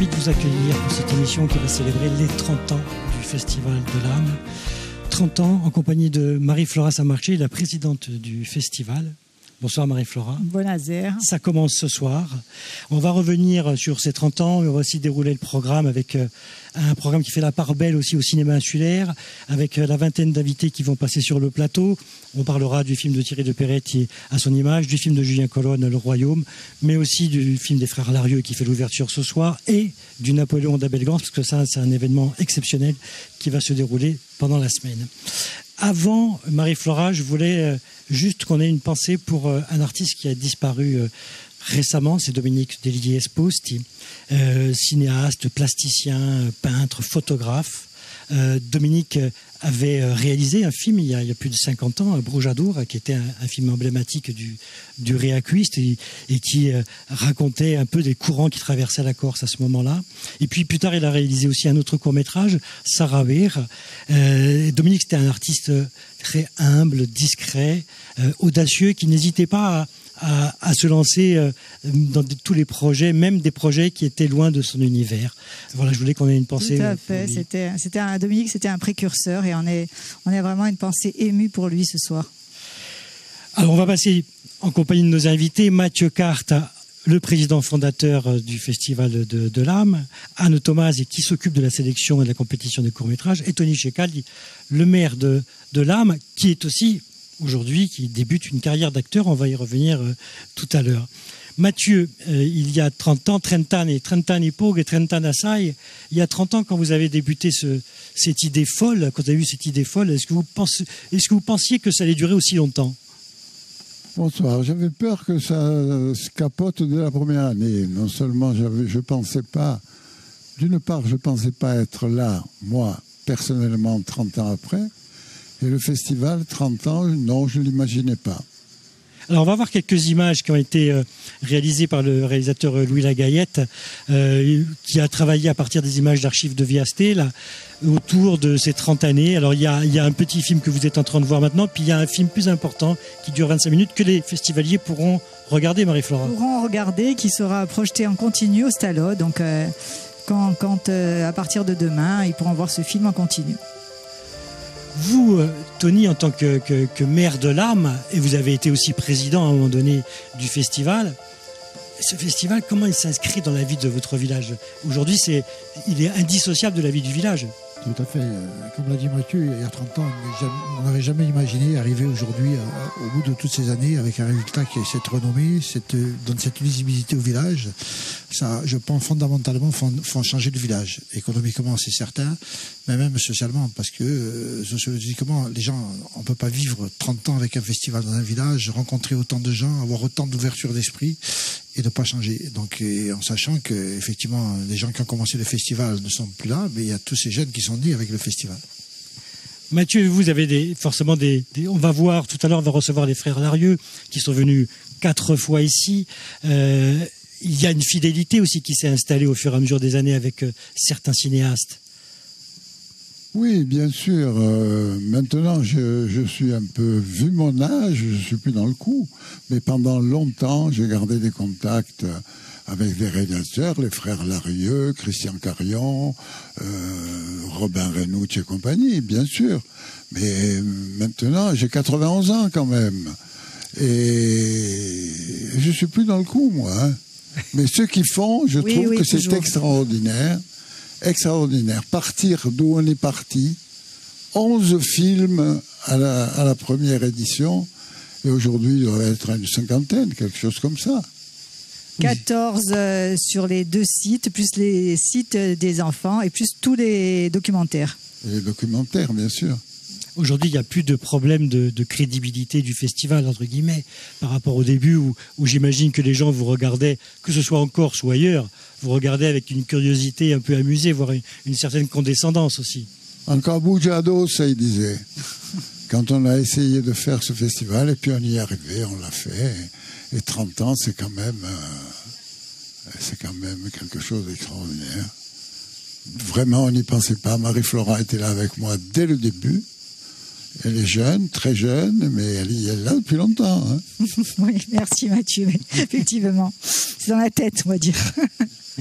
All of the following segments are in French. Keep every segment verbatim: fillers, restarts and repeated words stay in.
ravi de vous accueillir pour cette émission qui va célébrer les trente ans du Festival de l'âme. trente ans en compagnie de Marie-Flora Samarché, la présidente du festival. Bonsoir Marie-Flora. Buonasera. Ça commence ce soir. On va revenir sur ces trente ans, mais on va aussi dérouler le programme avec euh, un programme qui fait la part belle aussi au cinéma insulaire, avec euh, la vingtaine d'invités qui vont passer sur le plateau. On parlera du film de Thierry de Peretti à son image, du film de Julien Colonne, Le Royaume, mais aussi du film des frères Larieux qui fait l'ouverture ce soir et du Napoléon d'Abel Gance, parce que ça, c'est un événement exceptionnel qui va se dérouler pendant la semaine. Avant, Marie-Flora, je voulais euh, juste qu'on ait une pensée pour euh, un artiste qui a disparu euh, récemment, c'est Dominique Delighier Esposti, euh, cinéaste, plasticien, peintre, photographe. Euh, Dominique avait réalisé un film il y a, il y a plus de cinquante ans, Brujadour, qui était un, un film emblématique du, du réacuiste et, et qui euh, racontait un peu des courants qui traversaient la Corse à ce moment-là. Et puis plus tard, il a réalisé aussi un autre court-métrage, Sarawir. Euh, Dominique, c'était un artiste très humble, discret, euh, audacieux, qui n'hésitait pas à À, à se lancer euh, dans de, tous les projets, même des projets qui étaient loin de son univers. Voilà, je voulais qu'on ait une pensée. Tout à fait. C'était, c'était un, Dominique, c'était un précurseur et on est, on est vraiment une pensée émue pour lui ce soir. Alors, on va passer en compagnie de nos invités. Mathieu Carte, le président fondateur du Festival de, de l'âme, Anne Thomas, qui s'occupe de la sélection et de la compétition des courts-métrages, et Tony Checaldi, le maire de, de l'âme, qui est aussi aujourd'hui, qui débute une carrière d'acteur. On va y revenir euh, tout à l'heure. Mathieu, euh, il y a trente ans, trente anni, trente anni poco et trente anni assai, il y a trente ans, quand vous avez débuté ce, cette idée folle, quand vous avez eu cette idée folle, est-ce que vous pensez, est-ce que vous pensiez que ça allait durer aussi longtemps? Bonsoir, j'avais peur que ça se capote dès la première année. Non seulement j'avais, je pensais pas, d'une part, je pensais pas être là, moi, personnellement, trente ans après. Et le festival, trente ans, non, je ne l'imaginais pas. Alors, on va voir quelques images qui ont été euh, réalisées par le réalisateur Louis Lagayette, euh, qui a travaillé à partir des images d'archives de Viasté, là, autour de ces trente années. Alors, il y a, il y a un petit film que vous êtes en train de voir maintenant, puis il y a un film plus important qui dure vingt-cinq minutes que les festivaliers pourront regarder, Marie-Flora. Pourront regarder, qui sera projeté en continu au Stalo. Donc, euh, quand, quand euh, à partir de demain, ils pourront voir ce film en continu. Vous, Tony, en tant que, que, que maire de l'âme, et vous avez été aussi président à un moment donné du festival, ce festival, comment il s'inscrit dans la vie de votre village? Aujourd'hui, c'est, il est indissociable de la vie du village. Tout à fait. Comme l'a dit Mathieu, il y a trente ans, on n'avait jamais imaginé arriver aujourd'hui, au bout de toutes ces années, avec un résultat qui est cette renommée, cette, donne cette lisibilité au village. Ça, je pense, fondamentalement, font, font changer le village. Économiquement, c'est certain, mais même socialement, parce que euh, sociologiquement, les gens, on ne peut pas vivre trente ans avec un festival dans un village, rencontrer autant de gens, avoir autant d'ouverture d'esprit et ne pas changer. Donc, et en sachant que, effectivement, les gens qui ont commencé le festival ne sont plus là, mais il y a tous ces jeunes qui sont nés avec le festival. Mathieu, vous avez des, forcément des, des... On va voir, tout à l'heure, on va recevoir les frères Larieux, qui sont venus quatre fois ici. Euh, il y a une fidélité aussi qui s'est installée au fur et à mesure des années avec euh, certains cinéastes. Oui, bien sûr. Euh, maintenant, je, je suis un peu, vu mon âge, je ne suis plus dans le coup. Mais pendant longtemps, j'ai gardé des contacts avec des réalisateurs, les frères Larieux, Christian Carion, euh, Robin Renouch et compagnie, bien sûr. Mais maintenant, j'ai quatre-vingt-onze ans quand même. Et je ne suis plus dans le coup, moi. Hein. Mais ceux qui font, je oui, trouve oui, que c'est toujours. extraordinaire. Extraordinaire. Partir d'où on est parti, onze films à la, à la première édition, et aujourd'hui il doit être une cinquantaine, quelque chose comme ça. quatorze euh, sur les deux sites, plus les sites des enfants et plus tous les documentaires. Et les documentaires, bien sûr. Aujourd'hui, il n'y a plus de problème de, de crédibilité du festival, entre guillemets, par rapport au début où, où j'imagine que les gens vous regardaient, que ce soit en Corse ou ailleurs, vous regardez avec une curiosité un peu amusée, voire une, une certaine condescendance aussi. Encore Bujadour, ça il disait. Quand on a essayé de faire ce festival, et puis on y est arrivé, on l'a fait. Et trente ans, c'est quand même, euh, c'est quand même quelque chose d'extraordinaire. Vraiment, on n'y pensait pas. Marie-Flora était là avec moi dès le début. Elle est jeune, très jeune, mais elle est là depuis longtemps. Hein. Oui, merci Mathieu. Effectivement, c'est dans la tête, on va dire.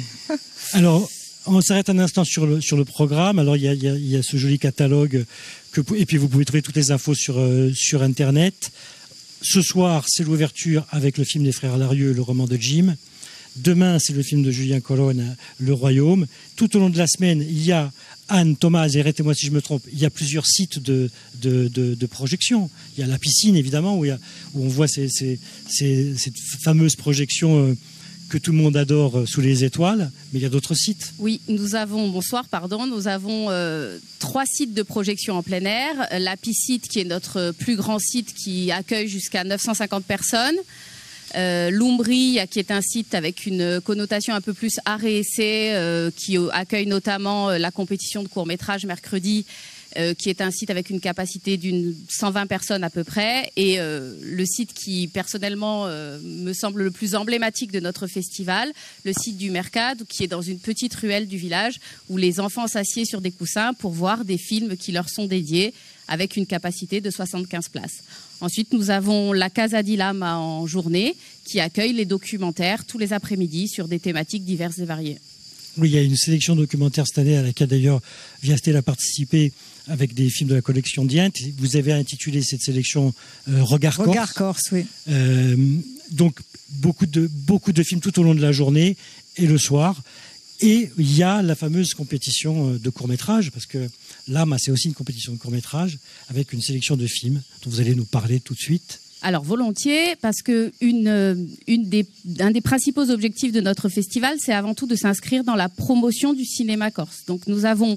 Alors, on s'arrête un instant sur le, sur le programme. Alors, il y a, il y a, il y a ce joli catalogue, que, et puis vous pouvez trouver toutes les infos sur, euh, sur Internet. Ce soir, c'est l'ouverture avec le film des frères Larieux, le roman de Jim. Demain, c'est le film de Julien Colonne, Le Royaume. Tout au long de la semaine, il y a Anne, Thomas, et arrêtez-moi si je me trompe, il y a plusieurs sites de, de, de, de projection. Il y a la piscine, évidemment, où, il y a, où on voit ces, ces, ces, cette fameuse projection euh, que tout le monde adore euh, sous les étoiles, mais il y a d'autres sites. Oui, nous avons, bonsoir, pardon, nous avons euh, trois sites de projection en plein air. La piscine, qui est notre plus grand site, qui accueille jusqu'à neuf cent cinquante personnes. Euh, L'Umbrie, qui est un site avec une connotation un peu plus art et essai, euh, qui accueille notamment euh, la compétition de court-métrage mercredi, euh, qui est un site avec une capacité d'une cent vingt personnes à peu près, et euh, le site qui personnellement euh, me semble le plus emblématique de notre festival, le site du Mercade, qui est dans une petite ruelle du village, où les enfants s'assiedent sur des coussins pour voir des films qui leur sont dédiés, avec une capacité de soixante-quinze places. Ensuite, nous avons la Casa di Lama en journée, qui accueille les documentaires tous les après-midi sur des thématiques diverses et variées. Oui, il y a une sélection documentaire cette année à laquelle d'ailleurs Viastel a participé avec des films de la collection Dient. Vous avez intitulé cette sélection euh, Regard Corse. Regard Corse, oui. Euh, donc beaucoup de, beaucoup de films tout au long de la journée et le soir. Et il y a la fameuse compétition de court-métrage, parce que l'A M A, c'est aussi une compétition de court-métrage, avec une sélection de films dont vous allez nous parler tout de suite. Alors volontiers, parce que une, une des, un des principaux objectifs de notre festival, c'est avant tout de s'inscrire dans la promotion du cinéma corse. Donc nous avons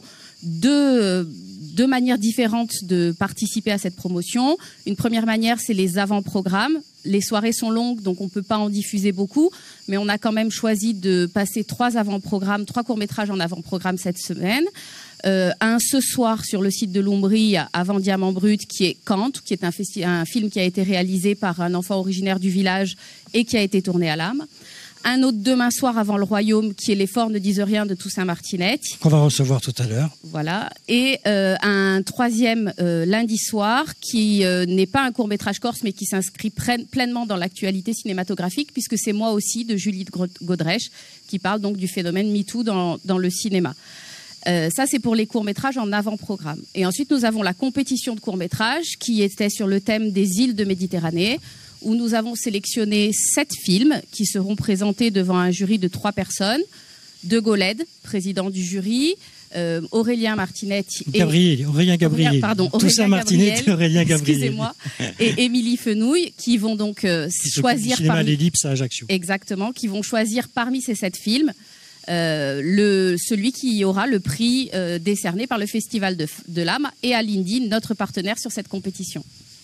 deux, deux manières différentes de participer à cette promotion. Une première manière, c'est les avant-programmes. Les soirées sont longues, donc on ne peut pas en diffuser beaucoup, mais on a quand même choisi de passer trois avant-programmes, trois courts-métrages en avant-programme cette semaine. Euh, un ce soir sur le site de l'Umbrie, avant Diamant Brut, qui est Kant, qui est un, un film qui a été réalisé par un enfant originaire du village et qui a été tourné à l'A M. Un autre demain soir avant Le Royaume, qui est Les Forts ne disent rien de Toussaint Martinet. Qu'on va recevoir tout à l'heure. Voilà. Et euh, un troisième euh, lundi soir, qui euh, n'est pas un court-métrage corse, mais qui s'inscrit pleinement dans l'actualité cinématographique, puisque c'est Moi aussi, de Julie Godrèche, qui parle donc du phénomène MeToo dans, dans le cinéma. Euh, ça, c'est pour les courts-métrages en avant-programme. Et ensuite, nous avons la compétition de courts-métrages, qui était sur le thème des îles de Méditerranée, où nous avons sélectionné sept films qui seront présentés devant un jury de trois personnes. De Goled, président du jury, euh, Aurélien Martinet et... Gabriel, Aurélien Gabriel. Pardon, Toussaint Martinet et Aurélien Gabriel. Excusez-moi. Et Émilie Fenouille, qui vont donc euh, choisir... Cinéma parmi... l'Ellipse à Ajaccio. Exactement, qui vont choisir parmi ces sept films euh, le, celui qui aura le prix euh, décerné par le Festival de, de l'A M et à l'Indy, notre partenaire sur cette compétition.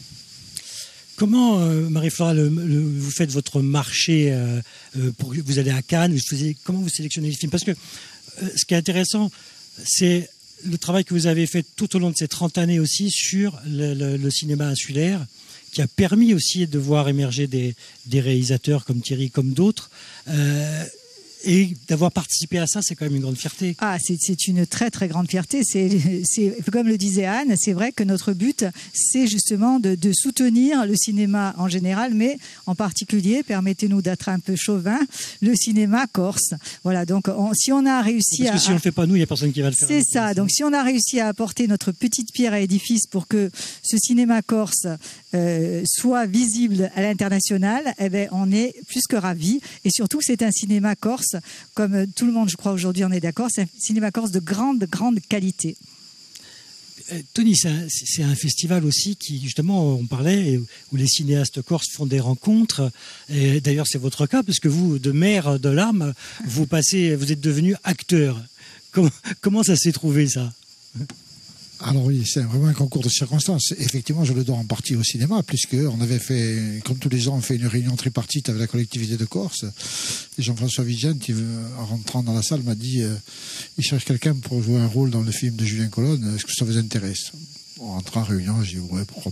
Comment, euh, Marie-Flora, le, le, vous faites votre marché euh, pour, vous allez à Cannes, vous faisiez, comment vous sélectionnez les films? Parce que euh, ce qui est intéressant, c'est le travail que vous avez fait tout au long de ces trente années aussi sur le, le, le cinéma insulaire, qui a permis aussi de voir émerger des, des réalisateurs comme Thierry, comme d'autres. Euh, Et d'avoir participé à ça, c'est quand même une grande fierté. Ah, c'est une très très grande fierté. C'est comme le disait Anne, c'est vrai que notre but, c'est justement de, de soutenir le cinéma en général, mais en particulier, permettez-nous d'être un peu chauvin, le cinéma corse. Voilà, donc on, si on a réussi Parce que à... si on ne le fait pas nous, il n'y a personne qui va le faire. C'est ça, donc si on a réussi à apporter notre petite pierre à l'édifice pour que ce cinéma corse euh, soit visible à l'international, eh ben, on est plus que ravis. Et surtout, c'est un cinéma corse, comme tout le monde, je crois, aujourd'hui, on est d'accord, c'est un cinéma corse de grande, grande qualité. Euh, Tony, c'est un, un festival aussi qui, justement, on parlait, où les cinéastes corses font des rencontres. D'ailleurs, c'est votre cas, parce que vous, de maire de l'A M, vous, passez, vous êtes devenu acteur. Comment, comment ça s'est trouvé, ça ? Alors oui, c'est vraiment un concours de circonstances. Effectivement, je le dois en partie au cinéma, puisqu'on avait fait, comme tous les ans, on fait une réunion tripartite avec la collectivité de Corse. Et Jean-François Vigente, en rentrant dans la salle, m'a dit euh, il cherche quelqu'un pour jouer un rôle dans le film de Julien Colonne, est-ce que ça vous intéresse? En rentrant en réunion, j'ai dit ouais, pourquoi pas.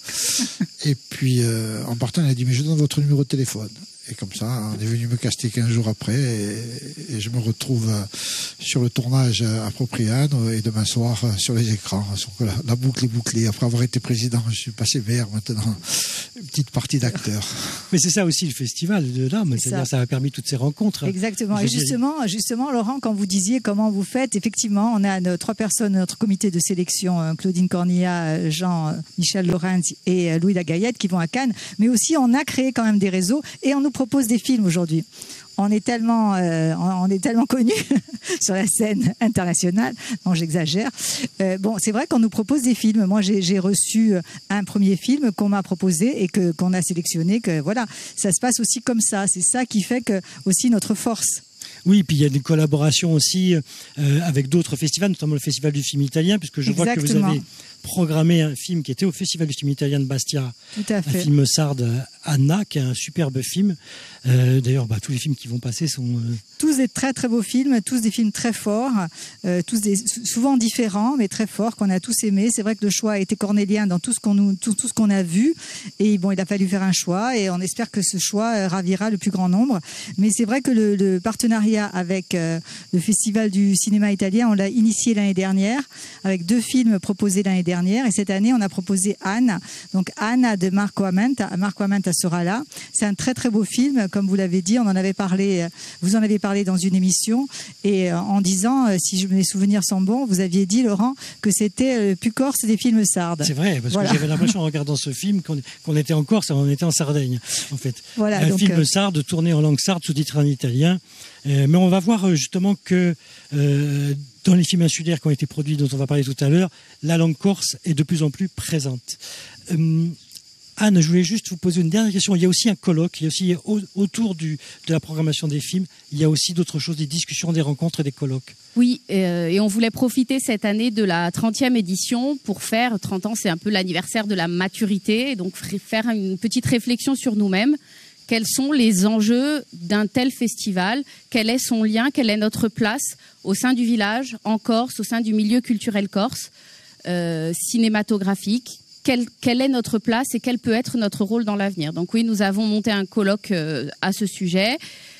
Et puis, euh, en partant, il a dit, mais je donne votre numéro de téléphone. Et comme ça, on est venu me caster quinze jours après et, et je me retrouve sur le tournage à Propriane et demain soir sur les écrans. La, la boucle est bouclée. Après avoir été président, je suis passé maire maintenant. Une petite partie d'acteur. Mais c'est ça aussi le festival de l'âme. C'est-à-dire ça. ça a permis toutes ces rencontres. Exactement. Et justement, justement, Laurent, quand vous disiez comment vous faites, effectivement, on a nos trois personnes, notre comité de sélection, Claudine Cornilla, Jean-Michel Lorenz et Louis Lagayette qui vont à Cannes. Mais aussi, on a créé quand même des réseaux et on nous propose des films aujourd'hui. On est tellement, euh, on est tellement connus sur la scène internationale. Non, j'exagère. Euh, bon, c'est vrai qu'on nous propose des films. Moi, j'ai reçu un premier film qu'on m'a proposé et que qu'on a sélectionné. Que voilà, ça se passe aussi comme ça. C'est ça qui fait que aussi notre force. Oui, puis il y a des collaborations aussi euh, avec d'autres festivals, notamment le Festival du film italien, puisque je Exactement. vois que vous avez programmé un film qui était au Festival du film italien de Bastia, Tout à fait. un film sarde, Anna, qui est un superbe film. Euh, D'ailleurs, bah, tous les films qui vont passer sont... Euh... Tous des très très beaux films, tous des films très forts, euh, tous des, souvent différents, mais très forts, qu'on a tous aimés. C'est vrai que le choix a été cornélien dans tout ce qu'on nous, tout, tout ce qu'on a vu. Et bon, il a fallu faire un choix et on espère que ce choix euh, ravira le plus grand nombre. Mais c'est vrai que le, le partenariat avec euh, le Festival du cinéma italien, on l'a initié l'année dernière, avec deux films proposés l'année dernière. Et cette année, on a proposé Anne. Donc Anne de Marco Amenta. Marco Amenta sera là. C'est un très très beau film, comme vous l'avez dit. On en avait parlé, vous en avez parlé dans une émission. Et euh, en disant, euh, si mes souvenirs sont bons, vous aviez dit, Laurent, que c'était le plus corse des films sardes. C'est vrai, parce voilà. que j'avais l'impression en regardant ce film qu'on qu'on était en Corse, on était en Sardaigne, en fait. Voilà, un donc, film euh... sarde tourné en langue sarde, sous-titré en italien. Euh, mais on va voir justement que euh, dans les films insulaires qui ont été produits, dont on va parler tout à l'heure, la langue corse est de plus en plus présente. Euh, Anne, je voulais juste vous poser une dernière question. Il y a aussi un colloque, il y a aussi au, autour du, de la programmation des films, il y a aussi d'autres choses, des discussions, des rencontres et des colloques. Oui, euh, et on voulait profiter cette année de la trentième édition pour faire, trente ans, c'est un peu l'anniversaire de la maturité, donc faire une petite réflexion sur nous-mêmes. Quels sont les enjeux d'un tel festival? Quel est son lien? Quelle est notre place au sein du village, en Corse, au sein du milieu culturel corse, euh, cinématographique? Quelle, quelle est notre place et quel peut être notre rôle dans l'avenir? Donc oui, nous avons monté un colloque euh, à ce sujet.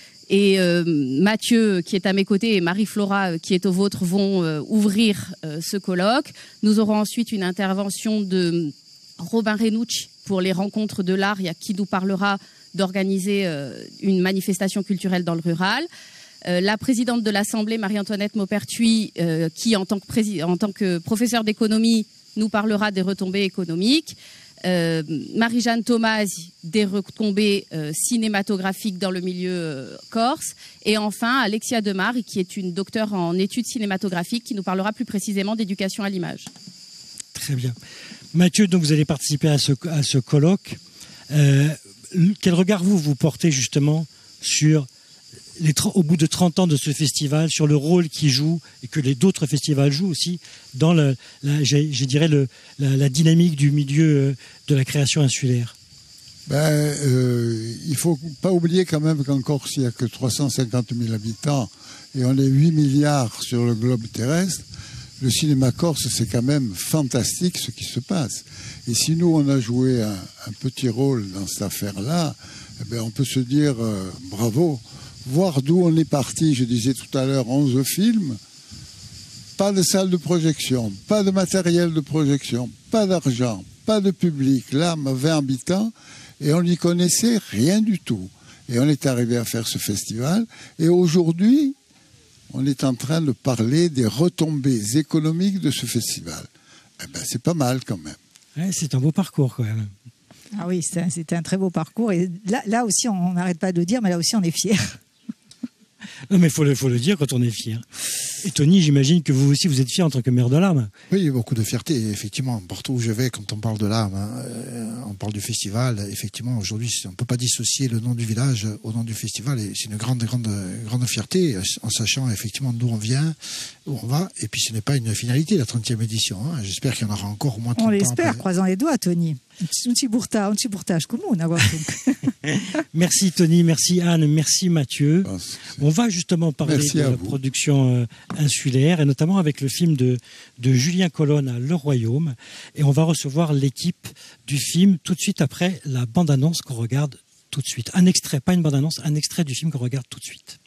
Et euh, Mathieu, qui est à mes côtés, et Marie-Flora, euh, qui est au vôtre, vont euh, ouvrir euh, ce colloque. Nous aurons ensuite une intervention de Robin Renucci pour les rencontres de l'art, qui nous parlera d'organiser euh, une manifestation culturelle dans le rural. Euh, la présidente de l'Assemblée, Marie-Antoinette Maupertuis, euh, qui en tant que, prési- en tant que professeure d'économie nous parlera des retombées économiques. Euh, Marie-Jeanne Thomas, des retombées euh, cinématographiques dans le milieu euh, corse. Et enfin, Alexia Demar, qui est une docteure en études cinématographiques, qui nous parlera plus précisément d'éducation à l'image. Très bien. Mathieu, donc vous allez participer à ce, à ce colloque. Euh, quel regard vous, vous portez justement sur, les, au bout de trente ans de ce festival, sur le rôle qu'il joue et que les d'autres festivals jouent aussi dans le, la, je, je dirais le, la, la dynamique du milieu de la création insulaire? Ben, euh, il ne faut pas oublier quand même qu'en Corse, il n'y a que trois cent cinquante mille habitants et on est huit milliards sur le globe terrestre. Le cinéma corse, c'est quand même fantastique ce qui se passe. Et si nous, on a joué un, un petit rôle dans cette affaire-là, eh ben, on peut se dire euh, bravo. Voir d'où on est parti, je disais tout à l'heure, onze films, pas de salle de projection, pas de matériel de projection, pas d'argent, pas de public, l'âme, vingt habitants, et on n'y connaissait rien du tout. Et on est arrivé à faire ce festival, et aujourd'hui, on est en train de parler des retombées économiques de ce festival. Eh ben, c'est pas mal quand même. Ouais, c'est un beau parcours quand même. Ah oui, c'est un, c'est un très beau parcours. Et là, là aussi, on n'arrête pas de le dire, mais là aussi, on est fiers. Non, mais il faut le, faut le dire quand on est fier. Et Tony, j'imagine que vous aussi, vous êtes fier en tant que maire de l'Arme. Oui, il y a beaucoup de fierté, effectivement. Partout où je vais, quand on parle de l'Arme, hein, on parle du festival. Effectivement, aujourd'hui, on ne peut pas dissocier le nom du village au nom du festival. Et c'est une grande, grande, grande fierté, en sachant effectivement d'où on vient, où on va. Et puis, ce n'est pas une finalité, la trentième édition. Hein. J'espère qu'il y en aura encore au moins trente ans. On l'espère, croisant les doigts, Tony. Un petit bourtage, un petit bourtage commun, à voir. Merci Tony, merci Anne, merci Mathieu. Ah, On va justement parler Merci de à la vous. production euh, insulaire et notamment avec le film de, de Julien Colonne à Le Royaume. Et on va recevoir l'équipe du film tout de suite après la bande-annonce qu'on regarde tout de suite. Un extrait, pas une bande-annonce, un extrait du film qu'on regarde tout de suite.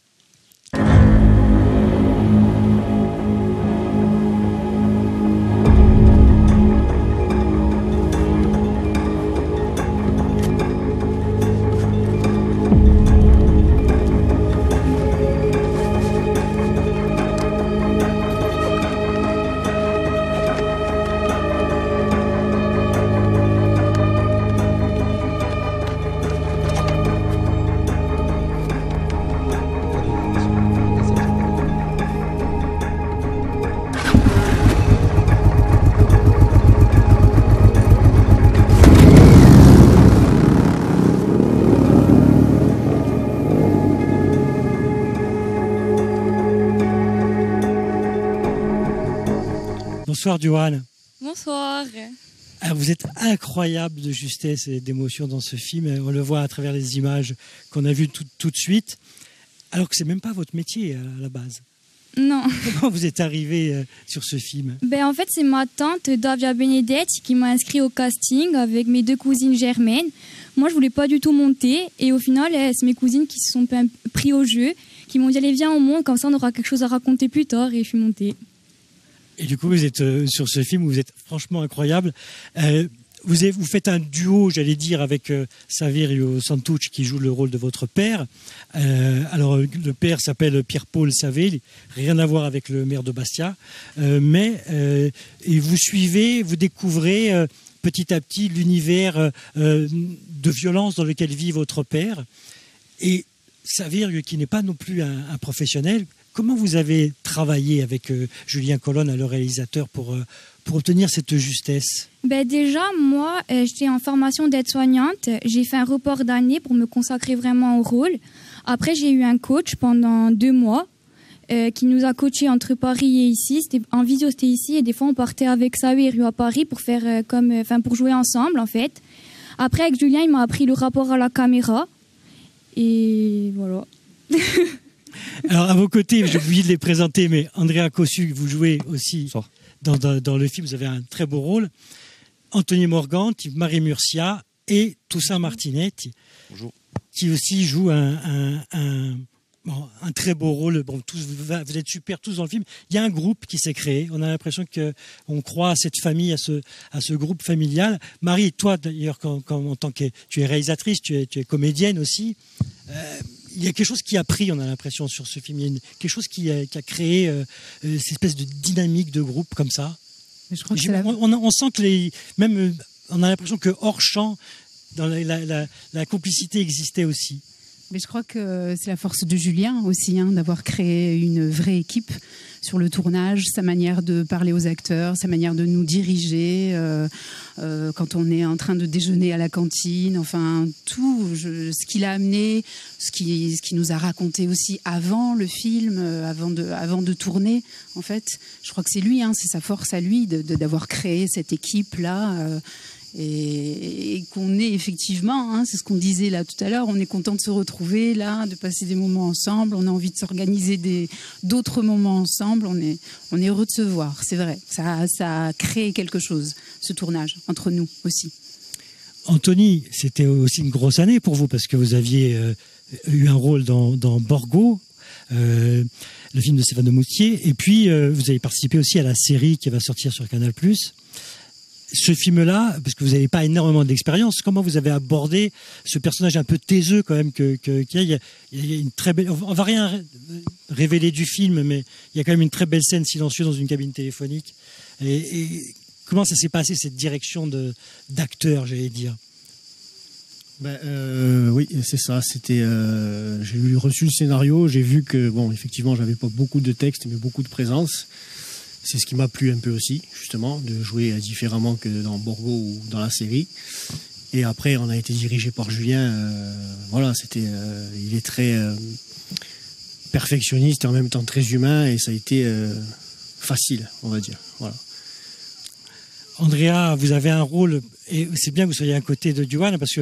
Bonsoir Johan. Bonsoir. Ah, vous êtes incroyable de justesse et d'émotion dans ce film. On le voit à travers les images qu'on a vues tout, tout de suite. Alors que c'est même pas votre métier à la base. Non. Comment vous êtes arrivé euh, sur ce film? Ben, en fait, c'est ma tante Davia Benedette qui m'a inscrit au casting avec mes deux cousines germaines. Moi, je voulais pas du tout monter. Et au final, c'est mes cousines qui se sont pris au jeu, qui m'ont dit allez, viens, on monte, comme ça on aura quelque chose à raconter plus tard. Et je suis montée. Et du coup, vous êtes euh, sur ce film, vous êtes franchement incroyable. Euh, vous, avez, vous faites un duo, j'allais dire, avec euh, Saverio Santucci qui joue le rôle de votre père. Euh, alors, le père s'appelle Pierre-Paul Savelli, rien à voir avec le maire de Bastia. Euh, mais euh, et vous suivez, vous découvrez euh, petit à petit l'univers euh, de violence dans lequel vit votre père. Et Saverio, qui n'est pas non plus un, un professionnel, comment vous avez travaillé avec euh, Julien Colonne, le réalisateur, pour, euh, pour obtenir cette justesse? Ben déjà, moi, euh, j'étais en formation d'aide-soignante. J'ai fait un report d'année pour me consacrer vraiment au rôle. Après, j'ai eu un coach pendant deux mois euh, qui nous a coachés entre Paris et ici. C'était, en visio, c'était ici. Et des fois, on partait avec Saverio à Paris pour, faire, euh, comme, euh, pour jouer ensemble, en fait. Après, avec Julien, il m'a appris le rapport à la caméra. Et voilà. Alors, à vos côtés, j'ai oublié de les présenter, mais Andrea Cossu, vous jouez aussi dans, dans, dans le film, vous avez un très beau rôle. Anthony Morgante, Marie Murcia et Toussaint Martinetti, Bonjour. Qui aussi joue un, un, un, bon, un très beau rôle. Bon, tous, vous êtes super tous dans le film. Il y a un groupe qui s'est créé. On a l'impression qu'on croit à cette famille, à ce, à ce groupe familial. Marie, toi d'ailleurs, quand, quand, en tant que tu es réalisatrice, tu es, tu es comédienne aussi. Euh, Il y a quelque chose qui a pris, on a l'impression, sur ce film. Il y a une, quelque chose qui a, qui a créé euh, cette espèce de dynamique de groupe comme ça. Je crois que la... on, on sent que les, même, euh, on a l'impression que hors champ, dans la, la, la, la complicité existait aussi. Mais je crois que c'est la force de Julien aussi, hein, d'avoir créé une vraie équipe sur le tournage, sa manière de parler aux acteurs, sa manière de nous diriger, euh, euh, quand on est en train de déjeuner à la cantine, enfin tout, je, ce qu'il a amené, ce qui, ce qui nous a raconté aussi avant le film, euh, avant, de, avant de tourner, en fait. Je crois que c'est lui, hein, c'est sa force à lui de, de, d'avoir créé cette équipe-là. Euh, Et, et qu'on est effectivement, hein, c'est ce qu'on disait là tout à l'heure, on est content de se retrouver là, de passer des moments ensemble, on a envie de s'organiser des, d'autres moments ensemble, on est, on est heureux de se voir, c'est vrai, ça, ça a créé quelque chose, ce tournage, entre nous aussi. Anthony, c'était aussi une grosse année pour vous parce que vous aviez euh, eu un rôle dans, dans Borgo, euh, le film de Stéphane de Moutier, et puis euh, vous avez participé aussi à la série qui va sortir sur Canal plus. Ce film-là, parce que vous n'avez pas énormément d'expérience, comment vous avez abordé ce personnage un peu taiseux quand même que, que, qu'il y a, il y a une très belle. On va rien révéler du film, mais il y a quand même une très belle scène silencieuse dans une cabine téléphonique. Et, et comment ça s'est passé cette direction de d'acteur, j'allais dire? Ben, euh, oui, c'est ça. C'était, euh, j'ai eu reçu le scénario, j'ai vu que bon, effectivement, j'avais pas beaucoup de texte, mais beaucoup de présence. C'est ce qui m'a plu un peu aussi, justement, de jouer différemment que dans Borgo ou dans la série. Et après, on a été dirigé par Julien. Euh, voilà, c'était, euh, il est très euh, perfectionniste et en même temps très humain, et ça a été euh, facile, on va dire. Voilà. Andrea, vous avez un rôle, et c'est bien que vous soyez à côté de Johan, parce que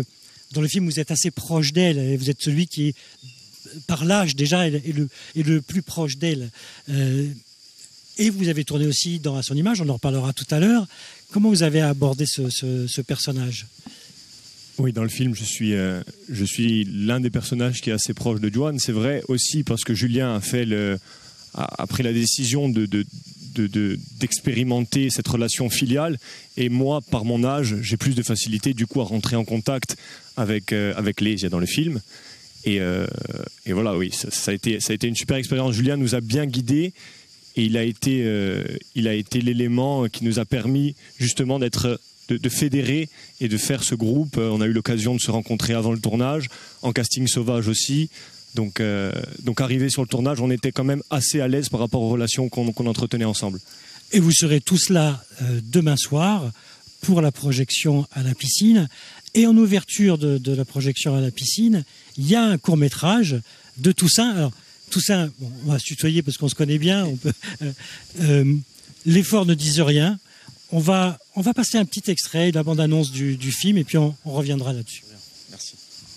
dans le film, vous êtes assez proche d'elle. Vous êtes celui qui est, par l'âge déjà, est le, est le plus proche d'elle. Euh, et vous avez tourné aussi dans À son image, on en reparlera tout à l'heure. Comment vous avez abordé ce, ce, ce personnage ? Oui, dans le film, je suis, euh, je suis l'un des personnages qui est assez proche de Joanne. C'est vrai aussi parce que Julien a, fait le, a, a pris la décision de, de, de, de, d'expérimenter cette relation filiale. Et moi, par mon âge, j'ai plus de facilité du coup à rentrer en contact avec, euh, avec Lésia dans le film. Et, euh, et voilà, oui, ça, ça, a été, ça a été une super expérience. Julien nous a bien guidés et il a été, euh, il a été l'élément qui nous a permis justement d'être... De, de fédérer et de faire ce groupe. On a eu l'occasion de se rencontrer avant le tournage, en casting sauvage aussi. Donc, euh, donc arrivé sur le tournage, on était quand même assez à l'aise par rapport aux relations qu'on qu'on entretenait ensemble. Et vous serez tous là euh, demain soir pour la projection à la piscine. Et en ouverture de, de la projection à la piscine, il y a un court-métrage de Toussaint. Alors, Toussaint, bon, on va se tutoyer parce qu'on se connaît bien. On peut, euh, euh, l'effort ne disent rien. On va, on va passer un petit extrait de la bande-annonce du, du film et puis on, on reviendra là-dessus. Merci.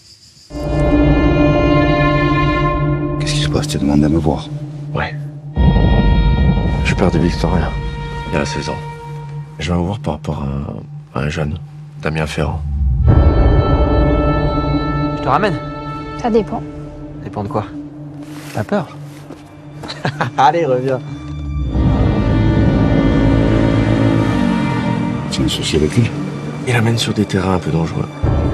Qu'est-ce qui se passe? Tu as demandé à me voir? Ouais. Je père de Victoria, il y a seize ans. Je vais me voir par rapport à, à un jeune, Damien Ferrand. Je te ramène? Ça dépend. Ça dépend de quoi? T'as peur? Allez, reviens. Tu as un souci avec lui? Il amène sur des terrains un peu dangereux.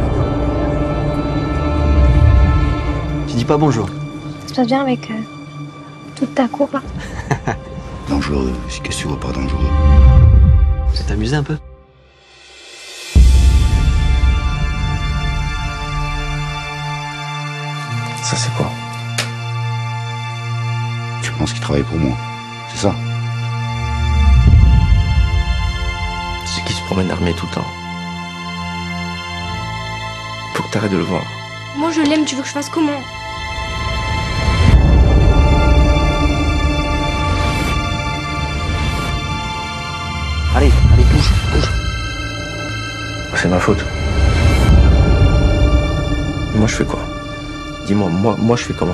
Tu dis pas bonjour? Ça se passe bien avec euh, toute ta cour là? Dangereux, si qu'est-ce que tu vois pas dangereux? Ça t'amuse un peu? Ça c'est quoi? Tu penses qu'il travaille pour moi? C'est ça? C'est qui se promène armé tout le temps. Faut que t'arrêtes de le voir. Moi je l'aime, tu veux que je fasse comment? Allez, allez, bouge, bouge. C'est ma faute. Moi je fais quoi? Dis-moi, moi, moi je fais comment?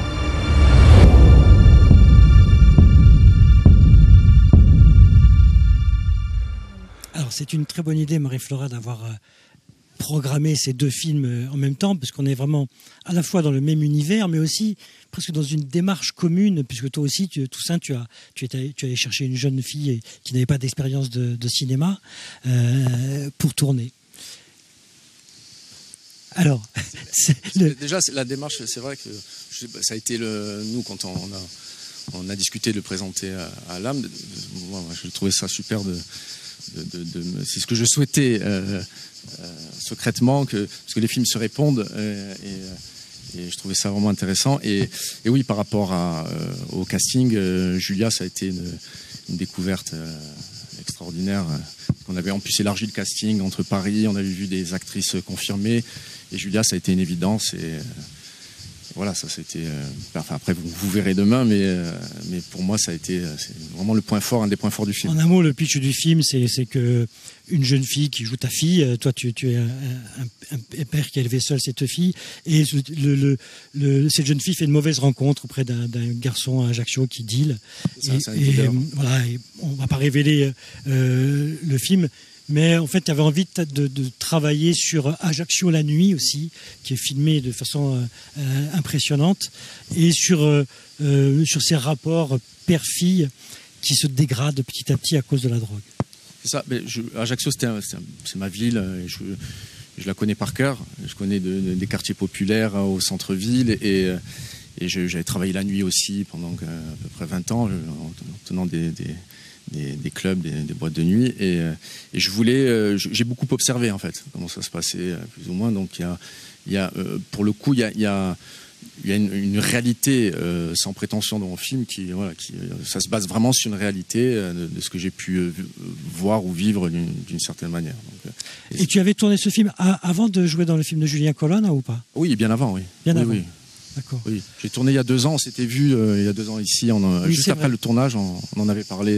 Alors c'est une très bonne idée, Marie-Flora, d'avoir euh, programmé ces deux films euh, en même temps, parce qu'on est vraiment à la fois dans le même univers, mais aussi presque dans une démarche commune, puisque toi aussi, tu, Toussaint, tu as, tu es allé, tu es allé chercher une jeune fille qui n'avait pas d'expérience de, de cinéma euh, pour tourner. Alors, le... déjà la démarche, c'est vrai que je, ça a été le, nous quand on a, on a discuté de le présenter à, à l'A M, moi, je trouvais ça super de, de, de, de c'est ce que je souhaitais euh, euh, secrètement, que, parce que les films se répondent euh, et, et je trouvais ça vraiment intéressant. Et, et oui, par rapport à, euh, au casting, euh, Julia, ça a été une, une découverte euh, extraordinaire. On avait en plus élargi le casting entre Paris, on avait vu des actrices confirmées. Et Julia, ça a été une évidence. Et euh, voilà, ça, c'était. Euh, enfin, après, vous, vous verrez demain, mais, euh, mais pour moi, ça a été c'est vraiment le point fort, un des points forts du film. En un mot, le pitch du film, c'est, c'est que une jeune fille qui joue ta fille, toi, tu, tu es un, un, un père qui a élevé seul cette fille, et le, le, le, cette jeune fille fait une mauvaise rencontre auprès d'un, d'un garçon à Ajaccio qui deal. Ça, et, c'est un et, euh, voilà, et on ne va pas révéler euh, le film. Mais en fait, tu avais envie de, de, de travailler sur Ajaccio la nuit aussi, qui est filmé de façon euh, impressionnante, et sur, euh, euh, sur ces rapports père-fille qui se dégradent petit à petit à cause de la drogue. C'est ça. Mais je, Ajaccio, c'était un, c'est, un, c'est ma ville. Et je, je la connais par cœur. Je connais de, de, des quartiers populaires au centre-ville. Et, et je, j'avais travaillé la nuit aussi pendant à peu près vingt ans, en tenant des... des Des, des clubs, des, des boîtes de nuit, et, et je voulais, euh, j'ai beaucoup observé en fait comment ça se passait plus ou moins. Donc il y a, il y a euh, pour le coup il y a, il y a, il y a une, une réalité euh, sans prétention dans mon film qui, voilà, qui, ça se base vraiment sur une réalité euh, de, de ce que j'ai pu euh, voir ou vivre d'une, d'une certaine manière. Donc, et, et tu avais tourné ce film à, avant de jouer dans le film de Julien Colonne ou pas? Oui, bien avant, oui. Bien oui, avant. Oui. D'accord. Oui, j'ai tourné il y a deux ans, on s'était vu euh, il y a deux ans ici, on en, oui, juste après vrai. Le tournage, on, on en avait parlé,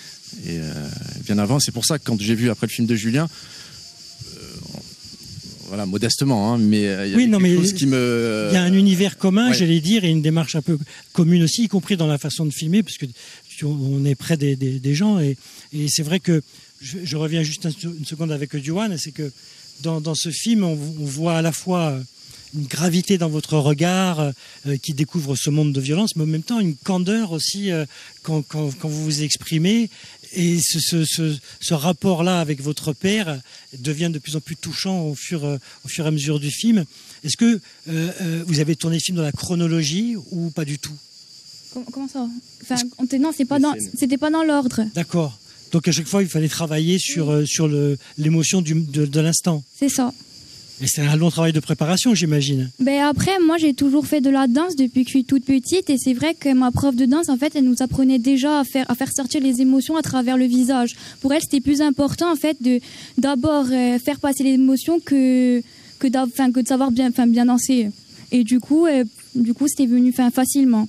et euh, bien avant. C'est pour ça que quand j'ai vu après le film de Julien, euh, voilà, modestement, hein, mais il y a oui, quelque non, mais chose qui me... Il y a un univers commun, ouais. j'allais dire, et une démarche un peu commune aussi, y compris dans la façon de filmer, parce que on est près des, des, des gens, et, et c'est vrai que, je, je reviens juste une seconde avec Juan, c'est que dans, dans ce film, on, on voit à la fois une gravité dans votre regard euh, qui découvre ce monde de violence, mais en même temps une candeur aussi euh, quand, quand, quand vous vous exprimez. Et ce, ce, ce, ce rapport-là avec votre père devient de plus en plus touchant au fur, euh, au fur et à mesure du film. Est-ce que euh, euh, vous avez tourné le film dans la chronologie ou pas du tout? Comment, comment ça enfin, on Non, c'est pas dans, c'était pas dans l'ordre. D'accord. Donc à chaque fois, il fallait travailler sur, euh, sur le, l'émotion du, de, de l'instant. C'est ça. Et c'est un long travail de préparation, j'imagine. Ben après, moi, j'ai toujours fait de la danse depuis que je suis toute petite. Et c'est vrai que ma prof de danse, en fait, elle nous apprenait déjà à faire, à faire sortir les émotions à travers le visage. Pour elle, c'était plus important, en fait, de d'abord euh, faire passer les émotions que, que, enfin, que de savoir bien, enfin, bien danser. Et du coup, euh, du coup, c'était venu enfin, facilement.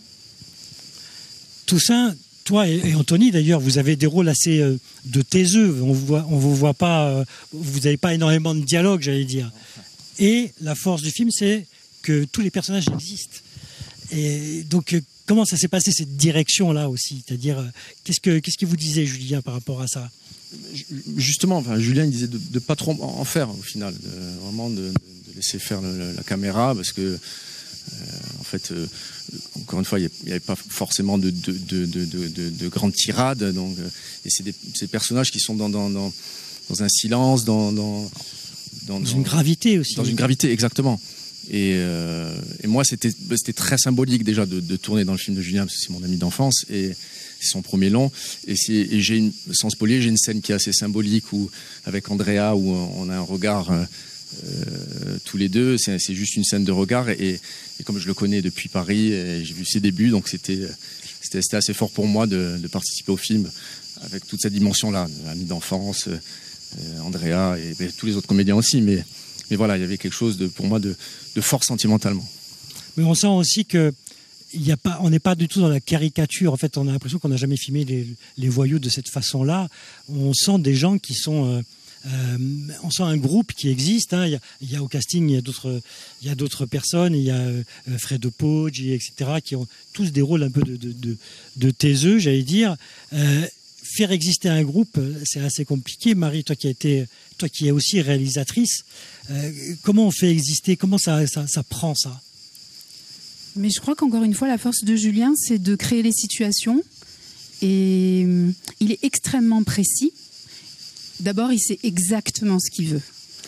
Toussaint, toi et, et Anthony, d'ailleurs, vous avez des rôles assez euh, de taiseux. On vous voit, on vous voit pas, euh, vous n'avez pas énormément de dialogue, j'allais dire. Et la force du film, c'est que tous les personnages existent. Et donc, euh, comment ça s'est passé cette direction-là aussi? C'est-à-dire, euh, qu'est-ce que qu'est-ce que vous disiez, Julien, par rapport à ça? Justement, enfin, Julien il disait de ne pas trop en faire au final, de, vraiment de, de laisser faire le, la caméra, parce que euh, en fait, euh, encore une fois, il n'y avait pas forcément de, de, de, de, de, de grandes tirades, donc, euh, et c'est des, ces personnages qui sont dans, dans, dans, dans un silence, dans, dans, dans, dans une gravité aussi. Dans une gravité, exactement. Et, euh, et moi, c'était c'était très symbolique déjà de, de tourner dans le film de Julien, parce que c'est mon ami d'enfance, et c'est son premier long. Et, et j'ai une, sans spoiler, j'ai une scène qui est assez symbolique où, avec Andrea, où on a un regard euh, tous les deux. C'est juste une scène de regard. Et, et comme je le connais depuis Paris, j'ai vu ses débuts, donc c'était c'était assez fort pour moi de, de participer au film avec toute cette dimension-là, ami d'enfance, euh, Andrea et, et tous les autres comédiens aussi. Mais Mais voilà, il y avait quelque chose de, pour moi de, de fort sentimentalement. Mais on sent aussi que il y a pas, on n'est pas du tout dans la caricature. En fait, on a l'impression qu'on n'a jamais filmé les, les voyous de cette façon-là. On sent des gens qui sont... Euh, euh, on sent un groupe qui existe. Hein. Il, y a, il y a au casting, il y a d'autres, il y a d'autres personnes. Il y a euh, Fred Poggi, et cetera, qui ont tous des rôles un peu de, de, de, de taiseux, j'allais dire. Euh, faire exister un groupe, c'est assez compliqué. Marie, toi qui, a été, toi qui es aussi réalisatrice, euh, comment on fait exister, comment ça, ça, ça prend ça? Mais je crois qu'encore une fois, la force de Julien, c'est de créer les situations. Et il est extrêmement précis. D'abord, il sait exactement ce qu'il veut.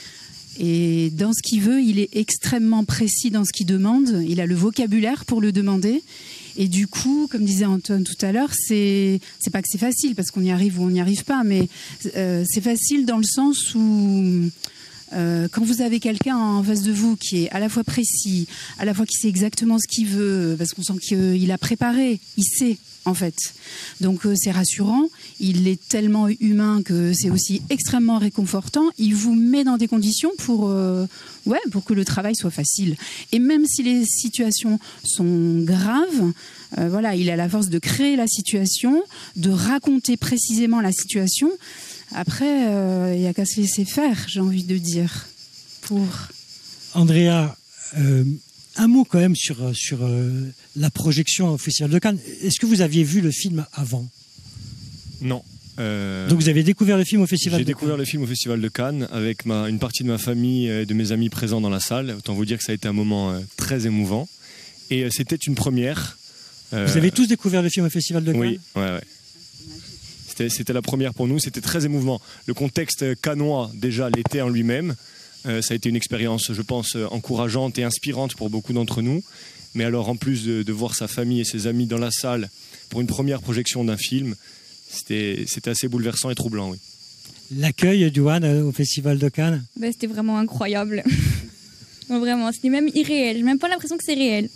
Et dans ce qu'il veut, il est extrêmement précis dans ce qu'il demande. Il a le vocabulaire pour le demander. Et du coup, comme disait Antoine tout à l'heure, c'est c'est pas que c'est facile parce qu'on y arrive ou on n'y arrive pas, mais euh, c'est facile dans le sens où euh, quand vous avez quelqu'un en face de vous qui est à la fois précis, à la fois qui sait exactement ce qu'il veut, parce qu'on sent qu'il a préparé, il sait en fait. Donc euh, c'est rassurant. Il est tellement humain que c'est aussi extrêmement réconfortant. Il vous met dans des conditions pour euh, ouais pour que le travail soit facile. Et même si les situations sont graves, euh, voilà, il a la force de créer la situation, de raconter précisément la situation. Après, il euh, n'y a qu'à se laisser faire, j'ai envie de dire. Pour Andrea, euh, un mot quand même sur sur euh, la projection au Festival de Cannes. Est-ce que vous aviez vu le film avant? Non. Euh, Donc vous avez découvert le film au Festival de Cannes? J'ai découvert le film au Festival de Cannes avec ma, une partie de ma famille et de mes amis présents dans la salle. Autant vous dire que ça a été un moment euh, très émouvant. Et euh, c'était une première. Euh, vous avez tous découvert le film au Festival de Cannes? Oui, ouais, ouais. C'était, c'était la première pour nous. C'était très émouvant. Le contexte cannois, déjà l'été en lui-même, euh, ça a été une expérience, je pense, encourageante et inspirante pour beaucoup d'entre nous. Mais alors, en plus de, de voir sa famille et ses amis dans la salle pour une première projection d'un film, C'était, c'était assez bouleversant et troublant, oui. L'accueil, Juan, au Festival de Cannes? Ben, c'était vraiment incroyable. Non, vraiment, c'était même irréel. J'ai même pas l'impression que c'est réel.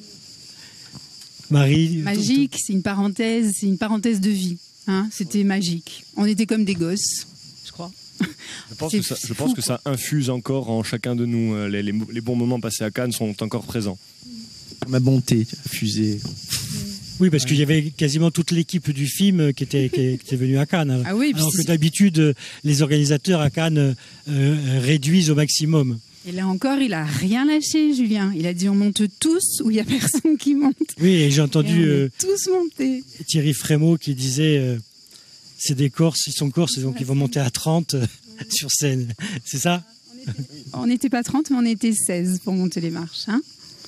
Marie? Magique, c'est une parenthèse, c'est une parenthèse de vie. Hein, c'était magique. On était comme des gosses, je crois. Je pense, que ça, je pense que ça infuse encore en chacun de nous. Les, les, les bons moments passés à Cannes sont encore présents. Comme un bon thé, infusé. Oui, parce qu'il y avait quasiment toute l'équipe du film qui était, qui était venue à Cannes. Ah oui, alors que d'habitude, les organisateurs à Cannes euh, réduisent au maximum. Et là encore, il a rien lâché, Julien. Il a dit on monte tous ou il y a personne qui monte. Oui, et j'ai entendu et on est euh, tous montés. Thierry Frémaux qui disait euh, c'est des Corses, ils sont Corses, donc ils vont monter à trente euh, sur scène. C'est ça? On n'était pas trente, mais on était seize pour monter les marches. Hein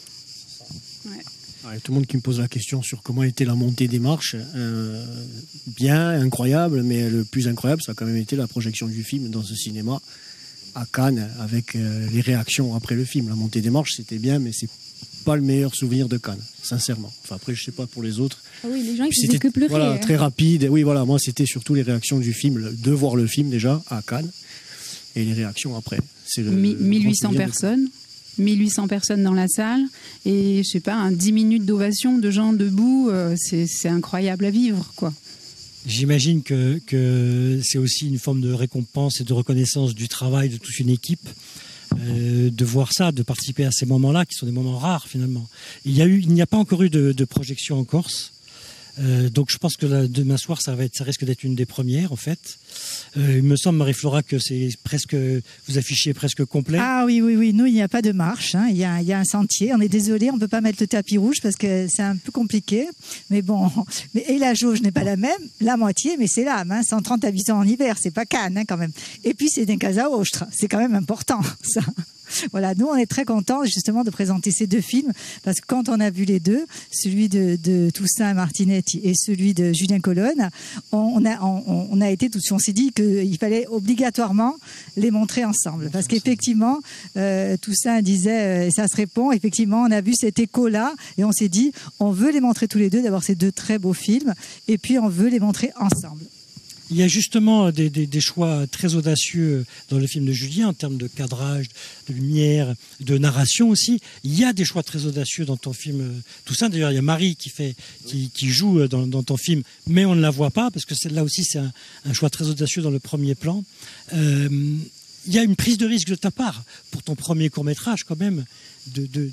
ouais. Ouais, tout le monde qui me pose la question sur comment était la montée des marches, euh, bien, incroyable, mais le plus incroyable, ça a quand même été la projection du film dans ce cinéma à Cannes, avec euh, les réactions après le film. La montée des marches, c'était bien, mais c'est pas le meilleur souvenir de Cannes, sincèrement. Enfin, après, je sais pas pour les autres. Ah oui, les gens, ils Puis faisaient que pleurer. Voilà, hein. très rapide. Oui, voilà, moi, c'était surtout les réactions du film, de voir le film déjà à Cannes, et les réactions après. C'est le, Mi- le mille huit grand cents souvenir de- personnes. mille huit cents personnes dans la salle et je sais pas, un dix minutes d'ovation de gens debout, euh, c'est, c'est incroyable à vivre, quoi. J'imagine que, que c'est aussi une forme de récompense et de reconnaissance du travail de toute une équipe, euh, de voir ça, de participer à ces moments-là, qui sont des moments rares finalement. Il y a eu, il n'y a pas encore eu de, de projection en Corse, euh, donc je pense que là, demain soir, ça va être, ça risque d'être une des premières en fait. Euh, il me semble, Marie-Flora, que c'est presque, vous affichez presque complet. Ah oui, oui, oui. Nous, il n'y a pas de marche. Hein. Il y a, il y a un sentier. On est désolé, on ne peut pas mettre le tapis rouge parce que c'est un peu compliqué. Mais bon, mais, et la jauge n'est pas la même, la moitié, mais c'est l'âme. Hein. cent trente habitants en hiver, c'est pas Cannes hein, quand même. Et puis c'est des Casa Ostra. C'est quand même important, ça. Voilà, nous on est très contents justement de présenter ces deux films parce que quand on a vu les deux, celui de, de Toussaint Martinetti et celui de Julien Colonne, on a, on, on a été tout de suite, on s'est dit qu'il fallait obligatoirement les montrer ensemble parce qu'effectivement euh, Toussaint disait, euh, et ça se répond, effectivement on a vu cet écho-là et on s'est dit on veut les montrer tous les deux, d'avoir ces deux très beaux films et puis on veut les montrer ensemble. Il y a justement des, des, des choix très audacieux dans le film de Julien en termes de cadrage, de lumière, de narration aussi. Il y a des choix très audacieux dans ton film Toussaint. D'ailleurs, il y a Marie qui, fait, qui, qui joue dans, dans ton film, mais on ne la voit pas parce que là aussi c'est un, un choix très audacieux dans le premier plan. Euh, il y a une prise de risque de ta part pour ton premier court-métrage quand même, de... de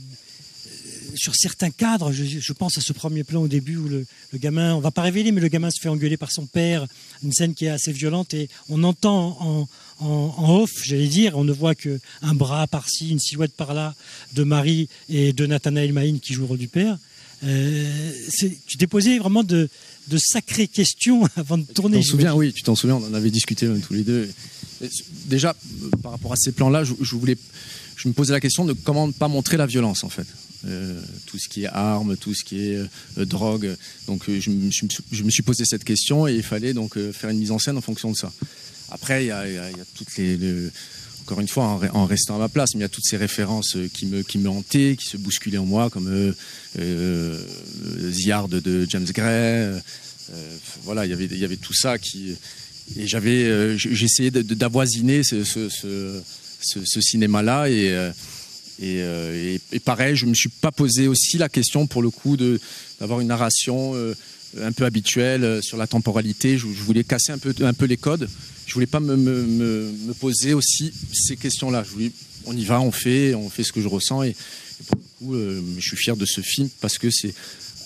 sur certains cadres, je, je pense à ce premier plan au début où le, le gamin, on va pas révéler, mais le gamin se fait engueuler par son père, une scène qui est assez violente et on entend en, en, en off, j'allais dire, on ne voit que un bras par-ci, une silhouette par-là de Marie et de Nathanaël Mahine qui joue le rôle du père. Euh, c'est, tu t'es posé vraiment de, de sacrées questions avant de tourner. Tu t'en souviens, oui, tu t'en souviens, on en avait discuté même tous les deux. Et déjà, par rapport à ces plans-là, je, je voulais, je me posais la question de comment ne pas montrer la violence en fait. Euh, tout ce qui est armes, tout ce qui est euh, drogue. Donc euh, je, je, je me suis posé cette question et il fallait donc euh, faire une mise en scène en fonction de ça. Après, il y a, il y a, il y a toutes les, les... Encore une fois, en, en restant à ma place, mais il y a toutes ces références qui me, qui me hantaient, qui se bousculaient en moi, comme euh, euh, The Yard de James Gray. Euh, voilà, il y avait, il y avait tout ça qui... Et j'avais, euh, j'essayais d'avoisiner ce, ce, ce, ce, ce cinéma-là et... Euh, Et, euh, et, et pareil, je me suis pas posé aussi la question pour le coup de d'avoir une narration euh, un peu habituelle euh, sur la temporalité. Je, je voulais casser un peu un peu les codes. Je voulais pas me me, me, me poser aussi ces questions-là. Je voulais, on y va, on fait, on fait ce que je ressens et, et pour le coup, euh, je suis fier de ce film parce que c'est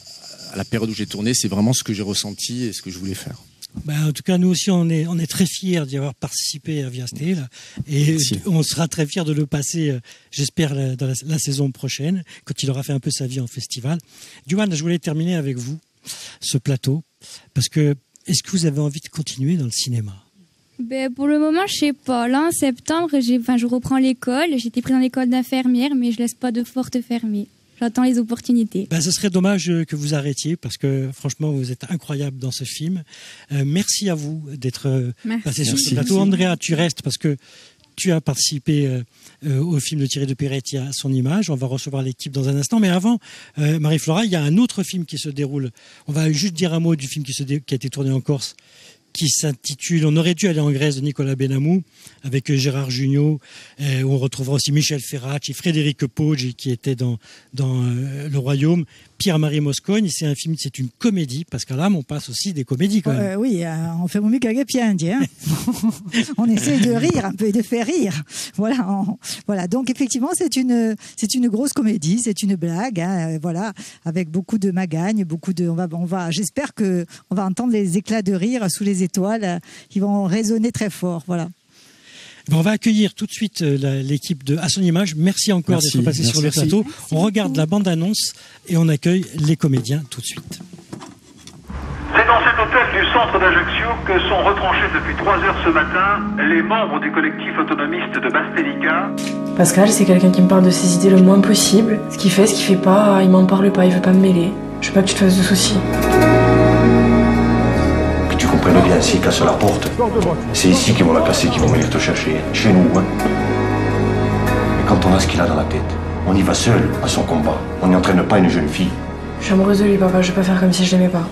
à la période où j'ai tourné, c'est vraiment ce que j'ai ressenti et ce que je voulais faire. Ben, en tout cas, nous aussi, on est, on est très fiers d'y avoir participé à Viasté, là, et Merci. On sera très fiers de le passer, euh, j'espère, la, dans la, la saison prochaine, quand il aura fait un peu sa vie en festival. Joanne, je voulais terminer avec vous, ce plateau, parce que, est-ce que vous avez envie de continuer dans le cinéma ? Ben, pour le moment, je sais pas. Là, en septembre, j'ai, enfin, je reprends l'école. J'étais prise dans l'école d'infirmière, mais je laisse pas de porte fermée. J'attends les opportunités. Ben, ce serait dommage que vous arrêtiez parce que franchement, vous êtes incroyable dans ce film. Euh, merci à vous d'être merci. passé sur merci. ce plateau. Andrea, tu restes parce que tu as participé euh, au film de Thierry de Peretti à son image. On va recevoir l'équipe dans un instant. Mais avant, euh, Marie-Flora, il y a un autre film qui se déroule. On va juste dire un mot du film qui, se dé... qui a été tourné en Corse, qui s'intitule « On aurait dû aller en Grèce » de Nicolas Benamou, avec Gérard Jugnot. Euh, on retrouvera aussi Michel Ferracci, Frédéric Poggi, qui était dans, dans euh, Le Royaume, Pierre-Marie Moscogne. C'est un film, c'est une comédie, parce qu'à l'âme, on passe aussi des comédies quand même. Euh, oui, euh, on fait mieux qu'à Gapiandi. Hein. On essaie de rire un peu et de faire rire. Voilà, on, voilà. Donc effectivement, c'est une, c'est une grosse comédie, c'est une blague, hein, voilà, avec beaucoup de magagne, beaucoup de. On va, on va. J'espère que on va entendre les éclats de rire sous les étoiles qui vont résonner très fort. Voilà. Ben, on va accueillir tout de suite euh, l'équipe de À son image. Merci encore d'être passé sur le merci. plateau. On regarde la bande-annonce et on accueille les comédiens tout de suite. C'est dans cet hôtel du centre d'Ajaccio que sont retranchés depuis trois heures ce matin les membres du collectif autonomiste de Bastelica. Pascal, c'est quelqu'un qui me parle de ses idées le moins possible. Ce qu'il fait, ce qu'il fait pas, il m'en parle pas, il veut pas me mêler. Je veux pas que tu te fasses de soucis. Que tu comprennes bien, s'ils cassent la porte, c'est ici qu'ils vont la casser, qu'ils vont venir te chercher. Chez nous, hein. Mais quand on a ce qu'il a dans la tête, on y va seul à son combat. On n'entraîne pas une jeune fille. Je suis amoureuse de lui, papa, je vais pas faire comme si je l'aimais pas.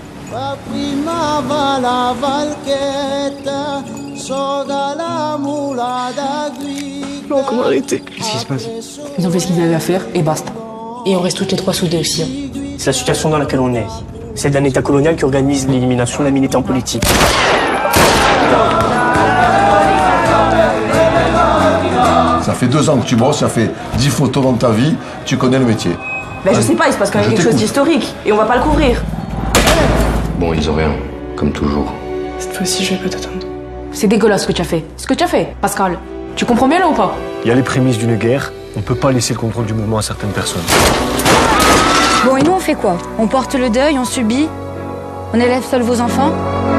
Non, comment arrêter? Qu'est-ce qui se passe? Ils ont fait ce qu'ils avaient à faire et basta. Et on reste toutes les trois soudées aussi. Hein. C'est la situation dans laquelle on est. C'est d'un État colonial qui organise l'élimination d'un militant politique. Ça fait deux ans que tu bosses, ça fait dix photos dans ta vie, tu connais le métier. Ben je sais pas, il se passe quand même Je quelque chose d'historique et on va pas le couvrir. Bon, ils ont rien, comme toujours. Cette fois-ci, je vais pas t'attendre. C'est dégueulasse ce que tu as fait. Ce que tu as fait, Pascal. Tu comprends bien là ou pas? Il y a les prémices d'une guerre, on peut pas laisser le contrôle du mouvement à certaines personnes. Bon, et nous, on fait quoi? On porte le deuil, on subit? On élève seuls vos enfants?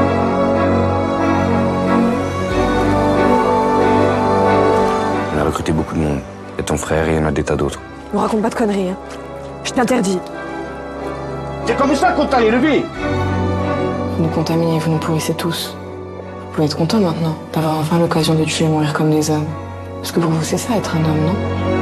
On a recruté beaucoup de monde. Il y a ton frère et il y en a des tas d'autres. Ne raconte pas de conneries. Hein. Je t'interdis. C'est comme ça qu'on t'a élevé. Vous nous contaminez, vous nous pourrissez tous. Vous pouvez être content maintenant d'avoir enfin l'occasion de tuer et mourir comme des hommes. Parce que pour vous, c'est ça, être un homme, non?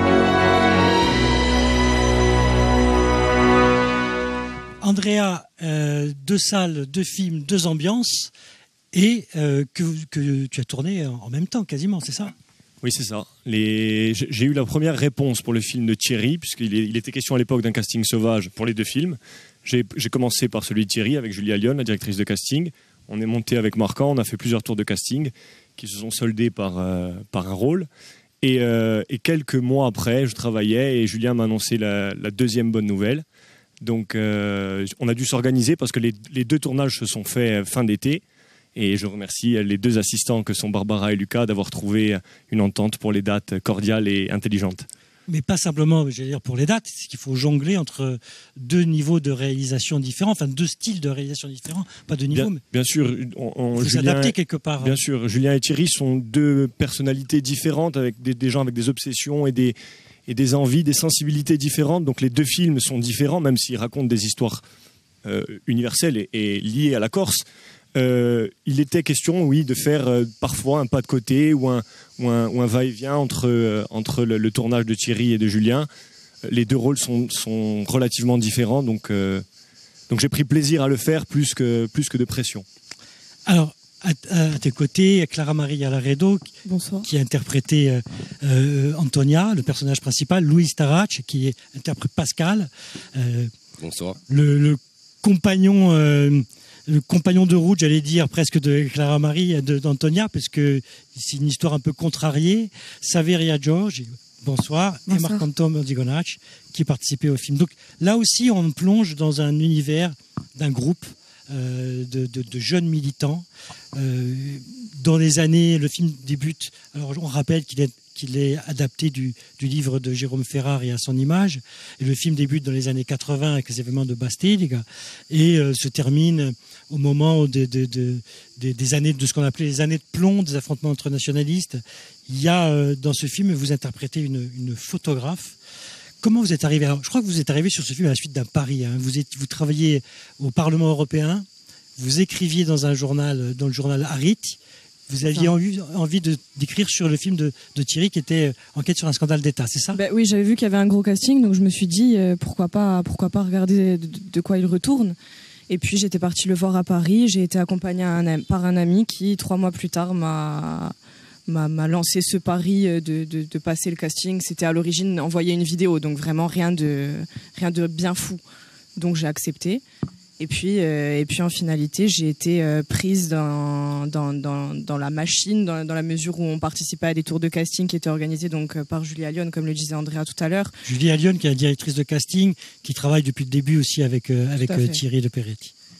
Andrea, euh, deux salles, deux films, deux ambiances, et euh, que, que tu as tourné en même temps, quasiment, c'est ça? Oui, c'est ça. Les... J'ai eu la première réponse pour le film de Thierry, puisqu'il il était question à l'époque d'un casting sauvage pour les deux films. J'ai commencé par celui de Thierry avec Julia Lyon, la directrice de casting. On est monté avec Marquand, on a fait plusieurs tours de casting qui se sont soldés par, euh, par un rôle. Et, euh, et quelques mois après, je travaillais et Julien m'a annoncé la, la deuxième bonne nouvelle. Donc euh, on a dû s'organiser parce que les, les deux tournages se sont faits fin d'été. Et je remercie les deux assistants que sont Barbara et Lucas d'avoir trouvé une entente pour les dates cordiales et intelligentes. Mais pas simplement, je veux dire, pour les dates, c'est qu'il faut jongler entre deux niveaux de réalisation différents, enfin deux styles de réalisation différents, pas de niveau. Bien, mais bien sûr, on, on, vous Julien, adaptez quelque part. Bien sûr, Julien et Thierry sont deux personnalités différentes, avec des, des gens avec des obsessions et des, et des envies, des sensibilités différentes. Donc les deux films sont différents, même s'ils racontent des histoires euh, universelles et, et liées à la Corse. Euh, il était question, oui, de faire euh, parfois un pas de côté ou un, ou un, ou un va-et-vient entre, euh, entre le, le tournage de Thierry et de Julien. Les deux rôles sont, sont relativement différents, donc, euh, donc j'ai pris plaisir à le faire plus que, plus que de pression. Alors, à, à tes côtés, Clara Marie Alaredo, Bonsoir. qui a interprété euh, euh, Antonia, le personnage principal, Louise Tarach, qui est, interprète Pascal. Euh, Bonsoir. Le, le compagnon... Euh, le compagnon de route, j'allais dire, presque de Clara Marie, d'Antonia, parce que c'est une histoire un peu contrariée. Saveria George, bonsoir, bonsoir. Et Marc-Antoine Zigonach, qui participait au film. Donc là aussi, on plonge dans un univers d'un groupe euh, de, de, de jeunes militants. Euh, dans les années, le film débute, alors on rappelle qu'il est qu'il est adapté du, du livre de Jérôme Ferrari À son image. Et le film débute dans les années quatre-vingts avec les événements de Bastille et euh, se termine au moment de, de, de, de, des années de ce qu'on appelait les années de plomb des affrontements entre nationalistes. Il y a euh, dans ce film, vous interprétez une, une photographe. Comment vous êtes arrivé? Alors, je crois que vous êtes arrivé sur ce film à la suite d'un pari. Hein. Vous, êtes, vous travailliez au Parlement européen, vous écriviez dans un journal, dans le journal Harit. Vous aviez envie, envie de, d'écrire sur le film de, de Thierry qui était Enquête sur un scandale d'État, c'est ça? Ben oui, j'avais vu qu'il y avait un gros casting, donc je me suis dit euh, pourquoi pas, pourquoi pas regarder de, de quoi il retourne. Et puis j'étais partie le voir à Paris, j'ai été accompagnée un, par un ami qui, trois mois plus tard, m'a, m'a, m'a lancé ce pari de, de, de passer le casting. C'était à l'origine envoyer une vidéo, donc vraiment rien de, rien de bien fou. Donc j'ai accepté. Et puis, euh, et puis en finalité, j'ai été euh, prise dans, dans, dans, dans la machine, dans, dans la mesure où on participait à des tours de casting qui étaient organisés donc, euh, par Julia Lyon, comme le disait Andrea tout à l'heure. Julia Lyon, qui est la directrice de casting, qui travaille depuis le début aussi avec, euh, avec euh, Thierry de Peretti.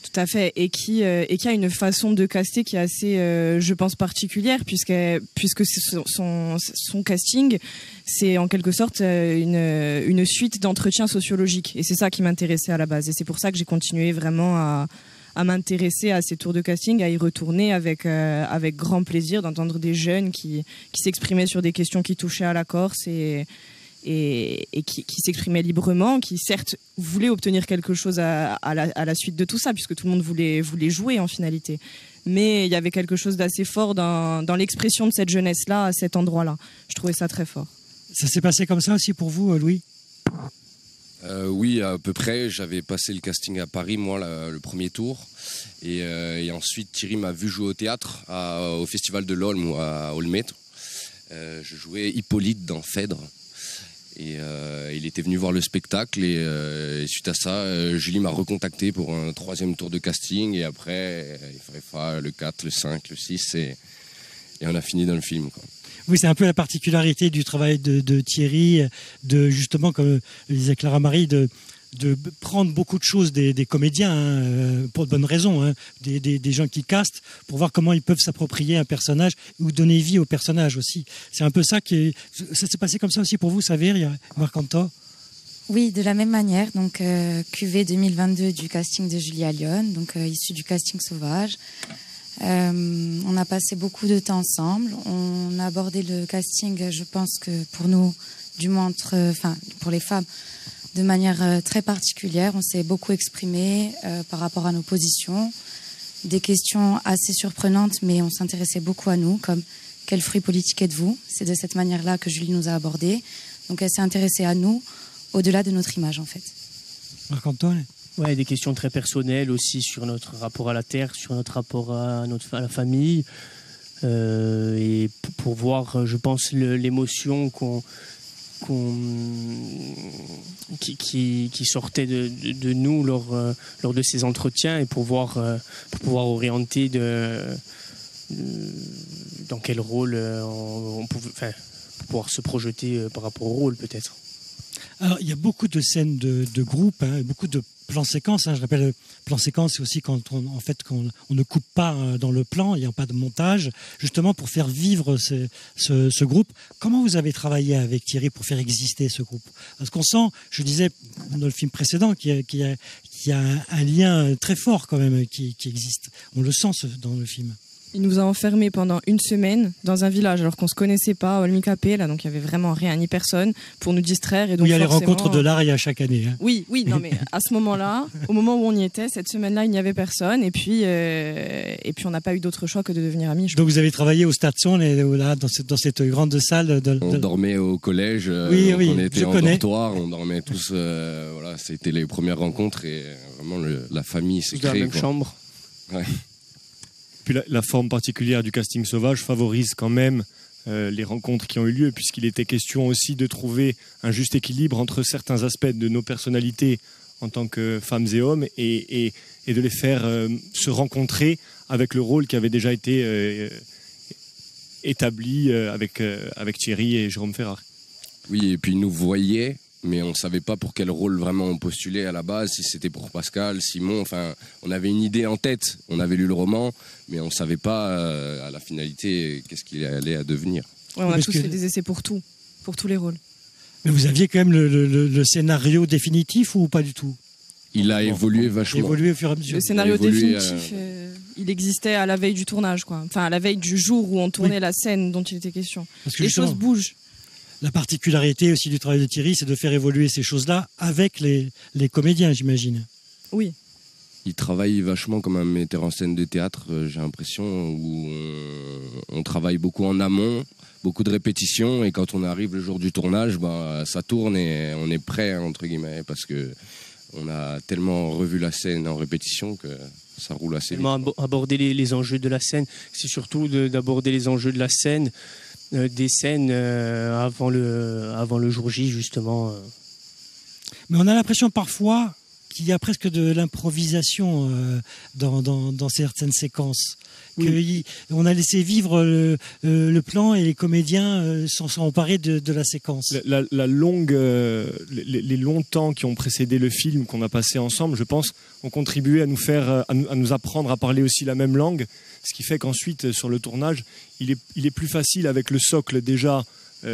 Tout à fait, et qui euh, et qui a une façon de caster qui est assez, euh, je pense, particulière, puisque puisque son, son son casting, c'est en quelque sorte une une suite d'entretiens sociologiques, et c'est ça qui m'intéressait à la base, et c'est pour ça que j'ai continué vraiment à à m'intéresser à ces tours de casting, à y retourner avec euh, avec grand plaisir d'entendre des jeunes qui qui s'exprimaient sur des questions qui touchaient à la Corse et et, et qui, qui s'exprimaient librement, qui certes voulaient obtenir quelque chose à, à, la, à la suite de tout ça, puisque tout le monde voulait voulait jouer en finalité. Mais il y avait quelque chose d'assez fort dans, dans l'expression de cette jeunesse-là à cet endroit-là. Je trouvais ça très fort. Ça s'est passé comme ça aussi pour vous, Louis ? Euh, oui, à peu près. J'avais passé le casting à Paris, moi, la, le premier tour. Et, euh, et ensuite, Thierry m'a vu jouer au théâtre, à, au Festival de l'Olme ou à Olmet. Euh, je jouais Hippolyte dans Phèdre. Et euh, il était venu voir le spectacle. Et, euh, et suite à ça, euh, Julie m'a recontacté pour un troisième tour de casting. Et après, il fallait faire le quatre, le cinq, le six. Et, et on a fini dans le film, quoi. Oui, c'est un peu la particularité du travail de, de Thierry, de justement, comme le disait Clara Marie, de, de prendre beaucoup de choses des, des comédiens, hein, pour de bonnes raisons, hein, des, des, des gens qui castent, pour voir comment ils peuvent s'approprier un personnage ou donner vie au personnage aussi. C'est un peu ça qui est... Ça s'est passé comme ça aussi pour vous, Saverio, Marc-Anto ? Oui, de la même manière. Donc, euh, Q V deux mille vingt-deux du casting de Julia Lyon, donc euh, issu du casting Sauvage. Euh, on a passé beaucoup de temps ensemble. On a abordé le casting, je pense que pour nous, du moins entre, enfin pour les femmes, de manière euh, très particulière. On s'est beaucoup exprimé euh, par rapport à nos positions, des questions assez surprenantes, mais on s'intéressait beaucoup à nous, comme quel fruit politique êtes-vous ? C'est de cette manière-là que Julie nous a abordés. Donc elle s'est intéressée à nous, au-delà de notre image en fait. Marc-Antoine ? Ouais, des questions très personnelles aussi sur notre rapport à la terre, sur notre rapport à, notre, à la famille. Euh, et pour, pour voir, je pense, le, l'émotion qu'on, qu'on, qui, qui, qui sortait de, de, de nous lors, euh, lors de ces entretiens, et pour, voir, euh, pour pouvoir orienter de, de, dans quel rôle on, on pouvait, enfin, pour pouvoir se projeter par rapport au rôle peut-être. Alors, il y a beaucoup de scènes de, de groupe, hein, beaucoup de plans séquences. Hein. Je rappelle, plan séquence, c'est aussi quand on, en fait, quand on ne coupe pas dans le plan, il n'y a pas de montage, justement pour faire vivre ce, ce, ce groupe. Comment vous avez travaillé avec Thierry pour faire exister ce groupe ? Parce qu'on sent, je disais dans le film précédent, qu'il y a, qu'il y a, qu'il y a un, un lien très fort quand même qui, qui existe. On le sent ce, dans le film. Il nous a enfermés pendant une semaine dans un village alors qu'on se connaissait pas, à Olmicapé, là, donc il y avait vraiment rien ni personne pour nous distraire. Et donc où il y a forcément... les rencontres de l'art, il y a chaque année. Hein. Oui, oui, non mais à ce moment-là, au moment où on y était, cette semaine-là, il n'y avait personne, et puis euh, et puis on n'a pas eu d'autre choix que de devenir amis. Je donc vous avez travaillé au Station, là, dans cette, dans cette grande salle. De, de... On dormait au collège. Oui, oui, on était je en connais. dortoir, on dormait tous. Euh, voilà, c'était les premières rencontres et vraiment le, la famille s'est créée. Dans la même quoi. chambre. Ouais. Puis la, la forme particulière du casting Sauvage favorise quand même euh, les rencontres qui ont eu lieu, puisqu'il était question aussi de trouver un juste équilibre entre certains aspects de nos personnalités en tant que femmes et hommes, et, et, et de les faire euh, se rencontrer avec le rôle qui avait déjà été euh, établi euh, avec, euh, avec Thierry et Jérôme Ferrari. Oui, et puis ils nous voyaient, mais on ne savait pas pour quel rôle vraiment on postulait à la base, si c'était pour Pascal, Simon, enfin, on avait une idée en tête, on avait lu le roman, mais on ne savait pas euh, à la finalité qu'est-ce qu'il allait à devenir. Ouais, on a Parce tous que... fait des essais pour tout, pour tous les rôles. Mais vous aviez quand même le, le, le scénario définitif ou pas du tout ? Il a évolué vachement. Évolué au fur et à mesure. Le scénario évolué, définitif, euh... euh, il existait à la veille du tournage, quoi. Enfin, à la veille du jour où on tournait oui. la scène dont il était question. Parce que les choses bougent. La particularité aussi du travail de Thierry, c'est de faire évoluer ces choses-là avec les, les comédiens, j'imagine. Oui. Il travaille vachement comme un metteur en scène de théâtre, j'ai l'impression, où on, on travaille beaucoup en amont, beaucoup de répétitions, et quand on arrive le jour du tournage, bah, ça tourne et on est prêt, entre guillemets, parce que on a tellement revu la scène en répétition que ça roule assez vite. Aborder les, les enjeux de la scène, c'est surtout de, d'aborder les enjeux de la scène, euh, des scènes euh, avant, le, avant le jour J, justement. Mais on a l'impression parfois qu'il y a presque de l'improvisation euh, dans, dans, dans certaines séquences. Oui. On a laissé vivre le, le plan et les comédiens euh, s'en sont emparés de, de la séquence. La, la, la longue, euh, les, les longs temps qui ont précédé le film qu'on a passé ensemble, je pense, ont contribué à nous faire, à nous, à nous apprendre à parler aussi la même langue, ce qui fait qu'ensuite sur le tournage, il est, il est plus facile avec le socle déjà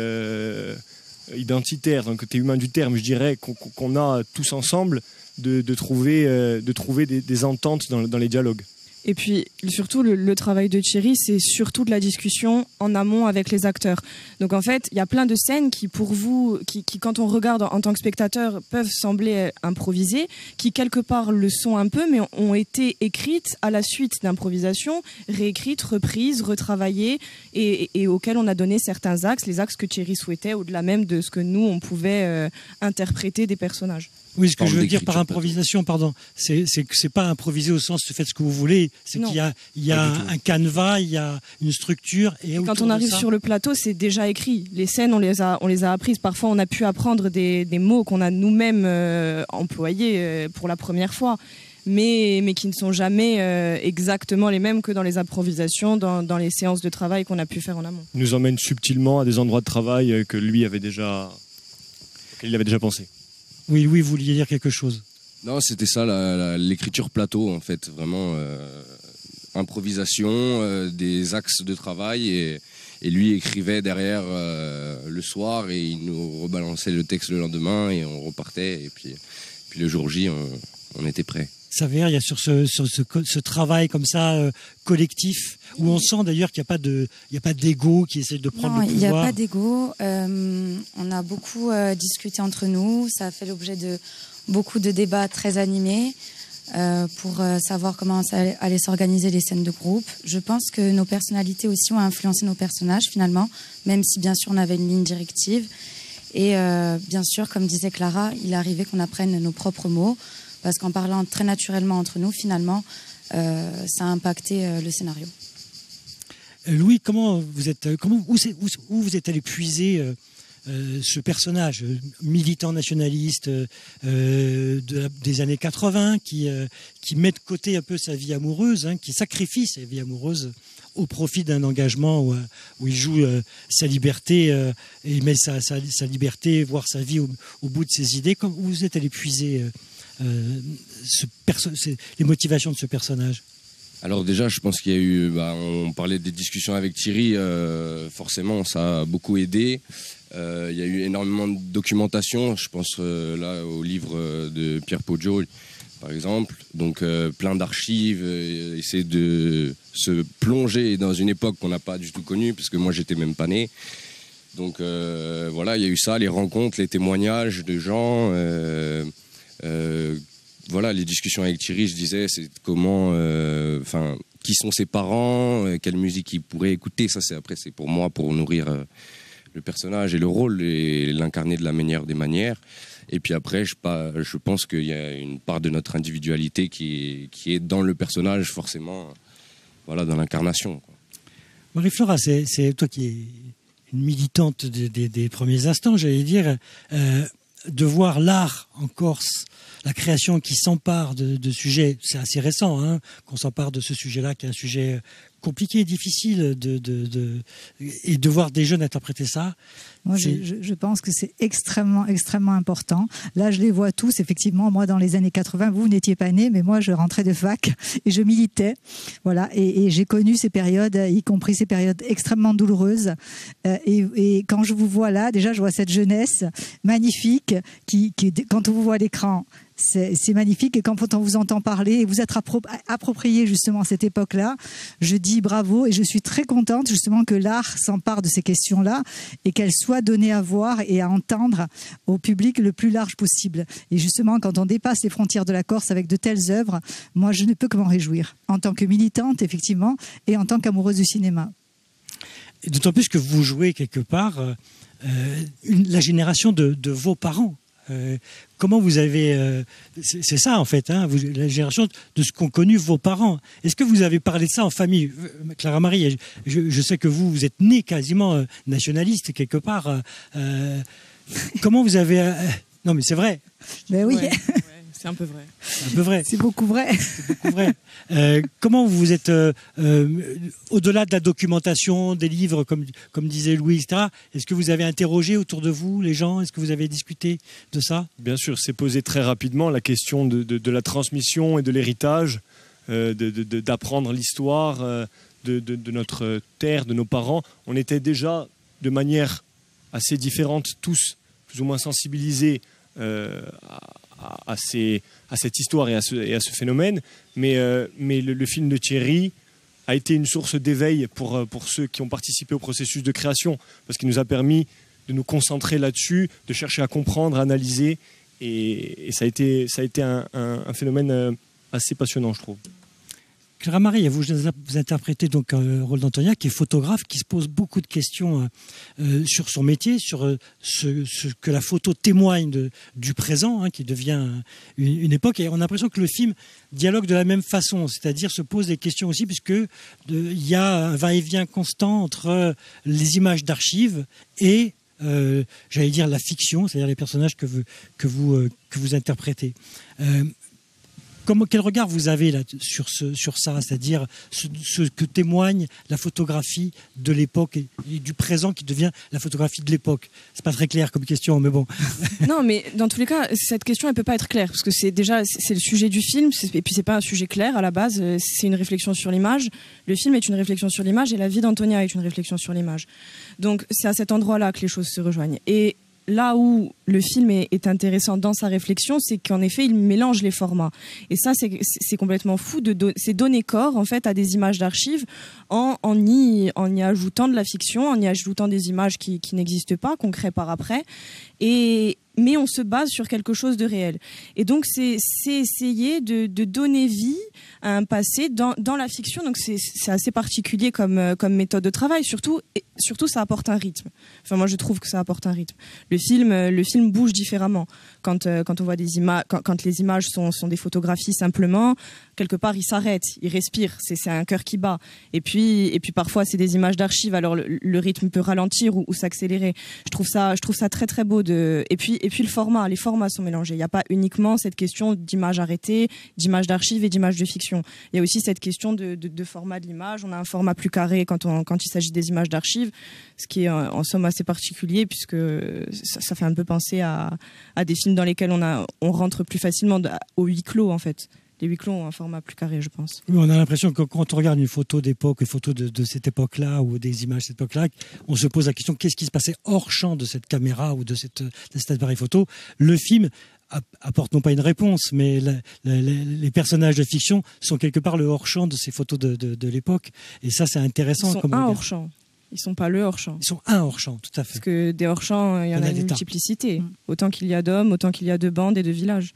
euh, identitaire, donc côté humain du terme, je dirais qu'on, qu'on a tous ensemble, de, de trouver, euh, de trouver des, des ententes dans, dans les dialogues. Et puis, surtout, le, le travail de Thierry, c'est surtout de la discussion en amont avec les acteurs. Donc, en fait, il y a plein de scènes qui, pour vous, qui, qui quand on regarde en, en tant que spectateur, peuvent sembler improvisées, qui, quelque part, le sont un peu, mais ont été écrites à la suite d'improvisation, réécrites, reprises, retravaillées, et, et, et auxquelles on a donné certains axes, les axes que Thierry souhaitait, au-delà même de ce que nous, on pouvait euh, interpréter des personnages. Oui, ce que je veux dire par improvisation, pardon, c'est c'est que c'est pas improviser au sens de faites ce que vous voulez, c'est qu'il y a il y a un, un canevas, il y a une structure et, et quand on arrive sur le plateau, c'est déjà écrit. Les scènes, on les a on les a apprises. Parfois, on a pu apprendre des, des mots qu'on a nous-mêmes euh, employés euh, pour la première fois, mais mais qui ne sont jamais euh, exactement les mêmes que dans les improvisations, dans dans les séances de travail qu'on a pu faire en amont. Il nous emmène subtilement à des endroits de travail que lui avait déjà qu'il avait déjà pensé. Oui, oui, vous vouliez dire quelque chose. Non, c'était ça, la, la, l'écriture plateau, en fait. Vraiment, euh, improvisation, euh, des axes de travail. Et, et lui écrivait derrière euh, le soir et il nous rebalançait le texte le lendemain et on repartait. Et puis, puis le jour J, on, on était prêts. S'avère, il y a sur ce, sur ce, ce travail comme ça euh, collectif où on sent d'ailleurs qu'il n'y a pas de, il y a pas d'ego qui essaie de prendre non, le pouvoir. Il n'y a pas d'ego. Euh, on a beaucoup euh, discuté entre nous. Ça a fait l'objet de beaucoup de débats très animés euh, pour euh, savoir comment ça allait, allait s'organiser les scènes de groupe. Je pense que nos personnalités aussi ont influencé nos personnages finalement, même si bien sûr on avait une ligne directive. Et euh, bien sûr, comme disait Clara, il arrivait qu'on apprenne nos propres mots. Parce qu'en parlant très naturellement entre nous, finalement, euh, ça a impacté euh, le scénario. Louis, comment vous êtes, comment, où, où, où vous êtes allé puiser euh, euh, ce personnage militant nationaliste euh, de, des années quatre-vingts, qui, euh, qui met de côté un peu sa vie amoureuse, hein, qui sacrifie sa vie amoureuse au profit d'un engagement où, où il joue euh, sa liberté euh, et met sa, sa, sa liberté, voire sa vie au, au bout de ses idées. Où vous êtes allé puiser euh, Euh, ce perso- les motivations de ce personnage? Alors déjà, je pense qu'il y a eu, bah, on parlait des discussions avec Thierry, euh, forcément ça a beaucoup aidé. Euh, il y a eu énormément de documentation, je pense euh, là au livre de Pierre Poggio par exemple, donc euh, plein d'archives, euh, essayer de se plonger dans une époque qu'on n'a pas du tout connue, parce que moi j'étais même pas né. Donc euh, voilà, il y a eu ça, les rencontres, les témoignages de gens. Euh, Euh, voilà, les discussions avec Thierry, je disais, c'est comment, enfin, euh, qui sont ses parents, euh, quelle musique il pourrait écouter. Ça, c'est après, c'est pour moi, pour nourrir euh, le personnage et le rôle et l'incarner de la meilleure des manières. Et puis après, je, pas, je pense qu'il y a une part de notre individualité qui est, qui est dans le personnage, forcément, voilà, dans l'incarnation. Marie-Flora, c'est, c'est toi qui es une militante des, des, des premiers instants, j'allais dire. Euh, de voir l'art en Corse, la création qui s'empare de, de sujets, c'est assez récent, hein, qu'on s'empare de ce sujet-là, qui est un sujet compliqué, difficile, de, de, de, et de voir des jeunes interpréter ça. Moi, je, je, je pense que c'est extrêmement, extrêmement important. Là, je les vois tous, effectivement. Moi, dans les années quatre-vingts, vous, vous n'étiez pas nés, mais moi, je rentrais de fac et je militais. Voilà. Et, et j'ai connu ces périodes, y compris ces périodes extrêmement douloureuses. Euh, et, et quand je vous vois là, déjà, je vois cette jeunesse magnifique qui, qui quand on vous voit à l'écran, c'est, c'est magnifique. Et quand on vous entend parler et vous êtes appro- approprié justement cette époque-là, je dis bravo et je suis très contente justement que l'art s'empare de ces questions-là et qu'elle soit donnée à voir et à entendre au public le plus large possible. Et justement, quand on dépasse les frontières de la Corse avec de telles œuvres, moi, je ne peux que m'en réjouir en tant que militante, effectivement, et en tant qu'amoureuse du cinéma. Et d'autant plus que vous jouez quelque part euh, une, la génération de, de vos parents. Euh, comment vous avez... Euh, c'est, c'est ça, en fait, hein, vous, la génération de ce qu'ont connu vos parents. Est-ce que vous avez parlé de ça en famille? Clara Marie, je, je sais que vous, vous êtes né quasiment euh, nationaliste, quelque part. Euh, comment vous avez... Euh, non, mais c'est vrai. Ben oui. Ouais, ouais. C'est un peu vrai. C'est un peu vrai. C'est beaucoup vrai. C'est beaucoup vrai. Euh, comment vous êtes, euh, euh, au-delà de la documentation, des livres, comme, comme disait Louis, et cetera, est-ce que vous avez interrogé autour de vous les gens? Est-ce que vous avez discuté de ça? Bien sûr, c'est posé très rapidement la question de, de, de la transmission et de l'héritage, euh, de, de, de, d'apprendre l'histoire euh, de, de, de notre terre, de nos parents. On était déjà de manière assez différente, tous plus ou moins sensibilisés euh, à, à, ces, à cette histoire et à ce, et à ce phénomène, mais, euh, mais le, le film de Thierry a été une source d'éveil pour, pour ceux qui ont participé au processus de création, parce qu'il nous a permis de nous concentrer là-dessus, de chercher à comprendre, à analyser, et, et ça a été, ça a été un, un, un phénomène assez passionnant, je trouve. Clara Marie, vous, vous interprétez donc un rôle d'Antonia qui est photographe, qui se pose beaucoup de questions euh, sur son métier, sur euh, ce, ce que la photo témoigne de, du présent, hein, qui devient une, une époque. Et on a l'impression que le film dialogue de la même façon, c'est-à-dire se pose des questions aussi, puisque il de, y a un va-et-vient constant entre les images d'archives et, euh, j'allais dire, la fiction, c'est-à-dire les personnages que vous, que vous, euh, que vous interprétez. Euh, Comment, quel regard vous avez là, sur, ce, sur ça, c'est-à-dire ce, ce que témoigne la photographie de l'époque et, et du présent qui devient la photographie de l'époque? C'est pas très clair comme question, mais bon. Non, mais dans tous les cas, cette question, elle peut pas être claire, parce que c'est déjà c'est le sujet du film, et puis c'est pas un sujet clair à la base, c'est une réflexion sur l'image. Le film est une réflexion sur l'image, et la vie d'Antonia est une réflexion sur l'image. Donc c'est à cet endroit-là que les choses se rejoignent. Et là où le film est, est intéressant dans sa réflexion, c'est qu'en effet, il mélange les formats. Et ça, c'est, c'est complètement fou. De do- c'est donner corps, en fait, à des images d'archives en, en, y, en y ajoutant de la fiction, en y ajoutant des images qui, qui n'existent pas, qu'on crée par après. Et, mais on se base sur quelque chose de réel. Et donc, c'est, c'est essayer de, de donner vie à un passé dans, dans la fiction. Donc, c'est, c'est assez particulier comme, comme méthode de travail. Surtout, et surtout, ça apporte un rythme. Enfin, moi, je trouve que ça apporte un rythme. Le film, le film bouge différemment. Quand, euh, quand on voit des images, quand, quand les images sont, sont des photographies simplement, quelque part, il s'arrête, il respire. C'est, c'est un cœur qui bat. Et puis, et puis parfois, c'est des images d'archives. Alors, le, le rythme peut ralentir ou, ou s'accélérer. Je trouve ça, je trouve ça très, très beau. De... Et puis, et puis le format, les formats sont mélangés. Il n'y a pas uniquement cette question d'image arrêtée, d'image d'archives et d'image de fiction. Il y a aussi cette question de, de, de format de l'image. On a un format plus carré quand, on, quand il s'agit des images d'archives, ce qui est en, en somme assez particulier, puisque ça, ça fait un peu penser à, à des films dans lesquels on, a, on rentre plus facilement de, au huis clos, en fait. Les huis clos ont un format plus carré, je pense. Oui, on a l'impression que quand on regarde une photo d'époque, une photo de, de cette époque-là ou des images de cette époque-là, on se pose la question qu'est-ce qui se passait hors champ de cette caméra ou de, cette, de cet appareil photo. Le film apporte non pas une réponse, mais la, la, la, les personnages de fiction sont quelque part le hors champ de ces photos de, de, de l'époque. Et ça, c'est intéressant. Ils sont comme un regard. hors champ. Ils sont pas le hors champ. Ils sont un hors champ, tout à fait. Parce que des hors champs, il y en a, a une multiplicité. Mmh. Autant qu'il y a d'hommes, autant qu'il y a de bandes et de villages.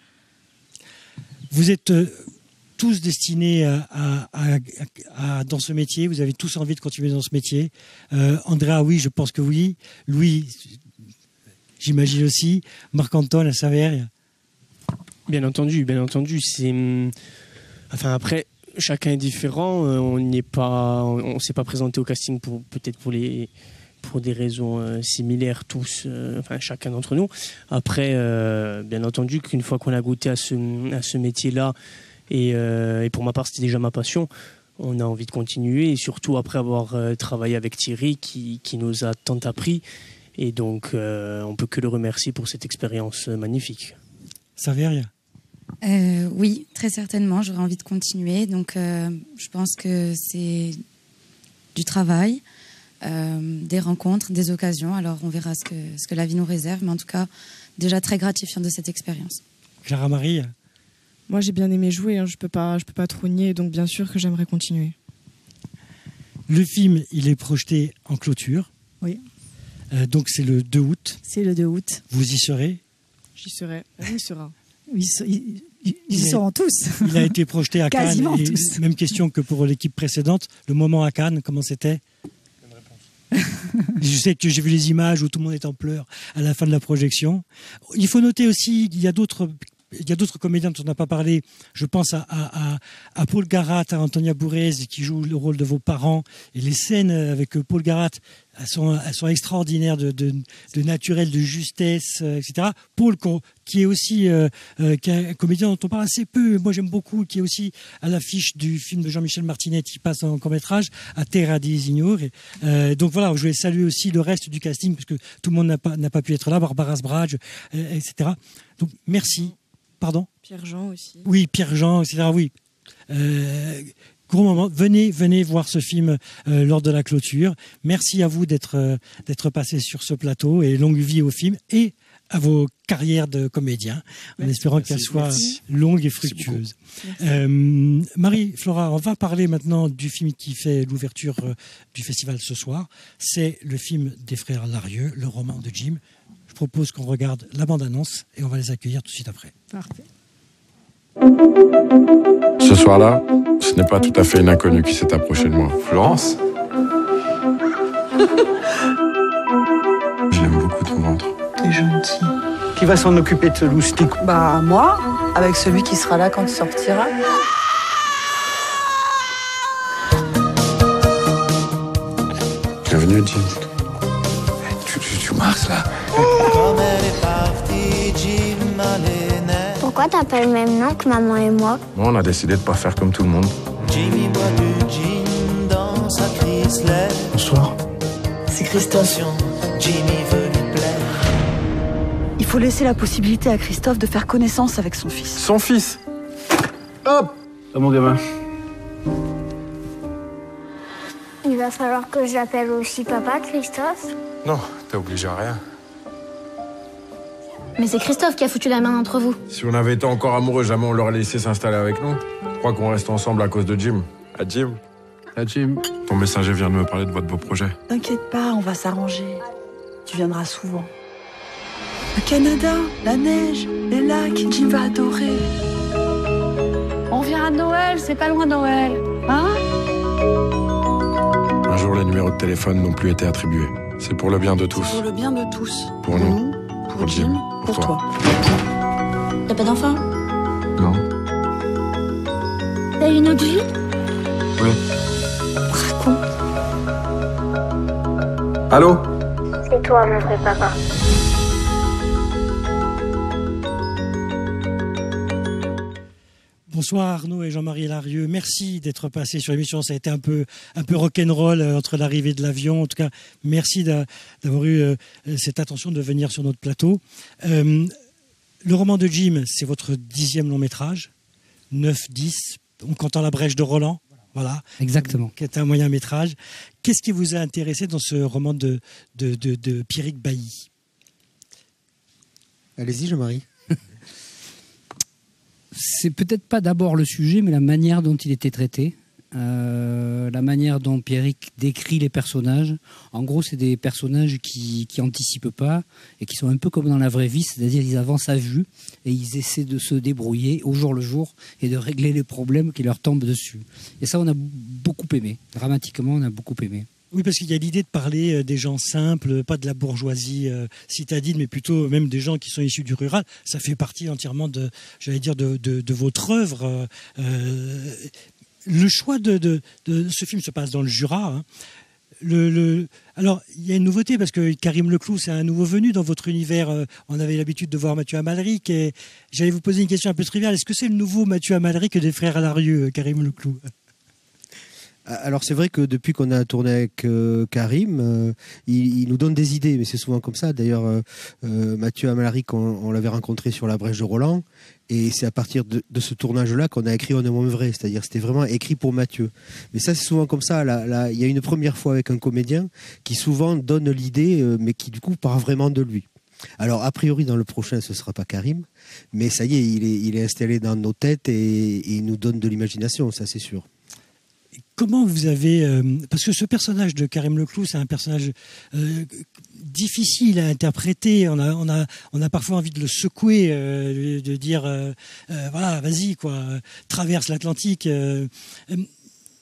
Vous êtes euh, tous destinés à, à, à, à, dans ce métier. Vous avez tous envie de continuer dans ce métier. Euh, Andrea, oui, je pense que oui. Louis, j'imagine aussi. Marc-Antoine, à Saveria. Bien entendu, bien entendu. C'est... Enfin, après, chacun est différent. On n'est pas, on s'est pas présenté au casting pour peut-être pour les, pour des raisons euh, similaires tous, euh, enfin chacun d'entre nous. Après, euh, bien entendu, qu'une fois qu'on a goûté à ce, à ce métier-là, et, euh, et pour ma part, c'était déjà ma passion. On a envie de continuer, et surtout après avoir euh, travaillé avec Thierry, qui, qui nous a tant appris. Et donc, euh, on peut que le remercier pour cette expérience magnifique. Saveria. Euh, oui, très certainement, j'aurais envie de continuer. Donc, euh, je pense que c'est du travail, euh, des rencontres, des occasions. Alors, on verra ce que, ce que la vie nous réserve. Mais en tout cas, déjà très gratifiant de cette expérience. Clara Marie. Moi, j'ai bien aimé jouer. Hein. Je peux pas, je peux pas trop nier. Donc, bien sûr que j'aimerais continuer. Le film, il est projeté en clôture. Oui. Euh, donc, c'est le deux août. C'est le deux août. Vous y serez? J'y serai. Il sera. Ils, ils, ils y seront tous. Il a été projeté à Cannes. Quasiment et tous. Même question que pour l'équipe précédente. Le moment à Cannes, comment c'était? Je sais que j'ai vu les images où tout le monde est en pleurs à la fin de la projection. Il faut noter aussi qu'il y a d'autres il y a d'autres comédiens dont on n'a pas parlé. Je pense à, à, à, à Paul Garat, à Antonia Bourrez, qui joue le rôle de vos parents. Et les scènes avec Paul Garat, elles sont, elles sont extraordinaires de, de, de naturel, de justesse, et cetera. Paul, qui est aussi euh, euh, qui est un comédien dont on parle assez peu, moi j'aime beaucoup, qui est aussi à l'affiche du film de Jean-Michel Martinet qui passe en court-métrage, à Terra di Signore. Euh, donc voilà, je voulais saluer aussi le reste du casting, parce que tout le monde n'a pas, n'a pas pu être là, Barbara Sbrage, euh, et cetera. Donc merci. Pardon ? Pierre-Jean aussi. Oui, Pierre-Jean, et cetera. Oui. Euh, gros moment. Venez, venez voir ce film euh, lors de la clôture. Merci à vous d'être euh, d'être passé sur ce plateau, et longue vie au film et à vos carrières de comédiens, en merci, espérant qu'elles soient merci. longues et fructueuses. Euh, Marie-Flora, on va parler maintenant du film qui fait l'ouverture euh, du festival ce soir. C'est le film des frères Larieux, le roman de Jim. Je propose qu'on regarde la bande-annonce et on va les accueillir tout de suite après. Parfait. Ce soir-là, ce n'est pas tout à fait une inconnue qui s'est approchée de moi. Florence ? Je l'aime beaucoup, ton ventre. T'es gentil. Qui va s'en occuper de ce loustic ? Bah, moi, avec celui qui sera là quand tu sortiras. Bienvenue, Jim. Tu, tu, tu marches, là ? Pourquoi t'as pas le même nom que maman et moi ? Bon, on a décidé de pas faire comme tout le monde. Jimmy boit du gin dans sa Chrysler. Bonsoir. C'est Christophe. Jimmy veut lui plaire. Il faut laisser la possibilité à Christophe de faire connaissance avec son fils. Son fils ? Hop ! Ah, mon gamin. Il va falloir que je l'appelle aussi papa, Christophe ? Non, t'es obligé à rien. Mais c'est Christophe qui a foutu la main entre vous. Si on avait été encore amoureux, jamais on l'aurait laissé s'installer avec nous. Je crois qu'on reste ensemble à cause de Jim. À Jim. À Jim. Ton messager vient de me parler de votre beau projet. T'inquiète pas, on va s'arranger. Tu viendras souvent. Le Canada, la neige, les lacs, Jim va adorer. On vient à Noël, c'est pas loin Noël. Hein ? Un jour, les numéros de téléphone n'ont plus été attribués. C'est pour le bien de tous. Pour le bien de tous. Pour, pour nous, nous, pour, pour Jim, pour, pour toi. toi. T'as pas d'enfant ? Non. T'as une autre vie ? Oui. Raconte. Allô ? C'est toi, mon vrai papa. Bonsoir Arnaud et Jean-Marie Larieux. Merci d'être passé sur l'émission. Ça a été un peu, un peu rock'n'roll entre l'arrivée de l'avion. En tout cas, merci d'avoir eu euh, cette attention de venir sur notre plateau. Euh, le roman de Jim, c'est votre dixième long métrage. neuf, dix, on comptant La Brèche de Roland. Voilà. Exactement. Qui est un moyen métrage. Qu'est-ce qui vous a intéressé dans ce roman de, de, de, de Pierrick Bailly ? Allez-y, Jean-Marie. C'est peut-être pas d'abord le sujet, mais la manière dont il était traité, euh, la manière dont Pierrick décrit les personnages. En gros, c'est des personnages qui qui anticipent pas et qui sont un peu comme dans la vraie vie, c'est-à-dire ils avancent à vue et ils essaient de se débrouiller au jour le jour et de régler les problèmes qui leur tombent dessus. Et ça, on a beaucoup aimé. Dramatiquement, on a beaucoup aimé. Oui, parce qu'il y a l'idée de parler des gens simples, pas de la bourgeoisie euh, citadine, mais plutôt même des gens qui sont issus du rural. Ça fait partie entièrement de, j'allais dire, de, de, de votre œuvre. Euh, le choix de, de, de ce film se passe dans le Jura. Hein. Le, le, alors, il y a une nouveauté parce que Karim Leclou, c'est un nouveau venu dans votre univers. On avait l'habitude de voir Mathieu Amalric et j'allais vous poser une question un peu triviale. Est-ce que c'est le nouveau Mathieu Amalric des frères Larieux, Karim Leclou ? Alors c'est vrai que depuis qu'on a tourné avec euh, Karim, euh, il, il nous donne des idées, mais c'est souvent comme ça. D'ailleurs, euh, euh, Mathieu Amalric, on, on l'avait rencontré sur La Brèche de Roland, et c'est à partir de, de ce tournage-là qu'on a écrit On est moins vrai, c'est-à-dire c'était vraiment écrit pour Mathieu. Mais ça, c'est souvent comme ça. Là, là, il y a une première fois avec un comédien qui souvent donne l'idée, euh, mais qui du coup part vraiment de lui. Alors, a priori, dans le prochain, ce ne sera pas Karim, mais ça y est, il est, il est installé dans nos têtes et, et il nous donne de l'imagination, ça c'est sûr. Comment vous avez... Euh, parce que ce personnage de Karim Leclou, c'est un personnage euh, difficile à interpréter. On a, on, a, on a parfois envie de le secouer, euh, de dire, euh, euh, voilà, vas-y, quoi, traverse l'Atlantique. Euh,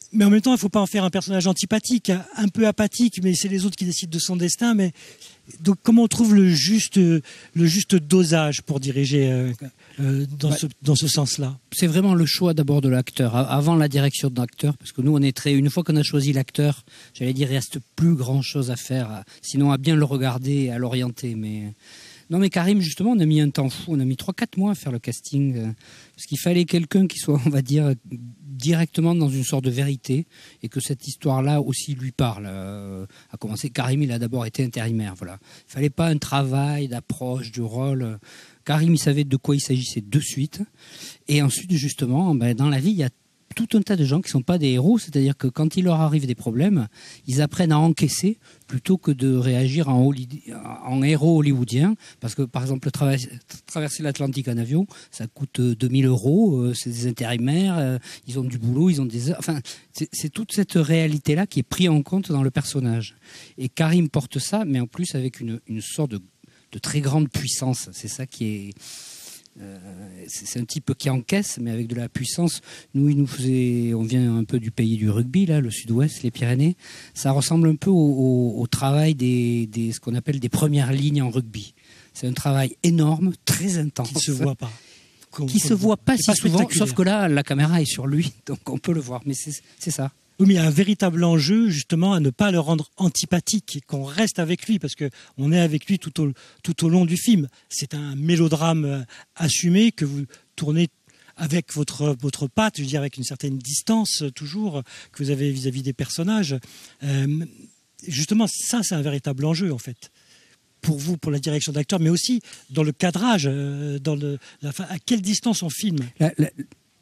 mais en même temps, il ne faut pas en faire un personnage antipathique, un peu apathique, mais c'est les autres qui décident de son destin. Mais donc, comment on trouve le juste, le juste dosage pour diriger euh, euh, dans, bah, ce, dans ce sens-là? C'est vraiment le choix d'abord de l'acteur, avant la direction de l'acteur, parce que nous, on est très. Une fois qu'on a choisi l'acteur, j'allais dire, il reste plus grand-chose à faire, sinon à bien le regarder et à l'orienter. Mais non, mais Karim, justement, on a mis un temps fou, on a mis trois quatre mois à faire le casting, euh, parce qu'il fallait quelqu'un qui soit, on va dire, directement dans une sorte de vérité, et que cette histoire-là aussi lui parle. Euh, à commencer, Karim, il a d'abord été intérimaire, voilà. Il fallait pas un travail d'approche, du rôle. Karim, il savait de quoi il s'agissait de suite. Et ensuite, justement, ben, dans la vie, il y a tout un tas de gens qui ne sont pas des héros, c'est-à-dire que quand il leur arrive des problèmes, ils apprennent à encaisser plutôt que de réagir en, en héros hollywoodien, parce que par exemple traverser, traverser l'Atlantique en avion, ça coûte deux mille euros, euh, c'est des intérimaires, euh, ils ont du boulot, ils ont des... Enfin, c'est toute cette réalité-là qui est prise en compte dans le personnage. Et Karim porte ça, mais en plus avec une, une sorte de, de très grande puissance, c'est ça qui est... Euh, c'est un type qui encaisse, mais avec de la puissance. Nous, il nous faisait, on vient un peu du pays du rugby, là, le Sud-Ouest, les Pyrénées. Ça ressemble un peu au, au, au travail des, des, ce qu'on appelle des premières lignes en rugby. C'est un travail énorme, très intense, qui ne se voit pas, qui ne se voit pas si souvent. Sauf que là, la caméra est sur lui, donc on peut le voir. Mais c'est ça. Oui, mais il y a un véritable enjeu justement à ne pas le rendre antipathique, qu'on reste avec lui, parce qu'on est avec lui tout au, tout au long du film. C'est un mélodrame assumé que vous tournez avec votre, votre patte, je veux dire avec une certaine distance toujours que vous avez vis-à-vis des personnages. Euh, justement, ça c'est un véritable enjeu en fait. Pour vous, pour la direction d'acteur, mais aussi dans le cadrage, dans le, la, à quelle distance on filme. La, la...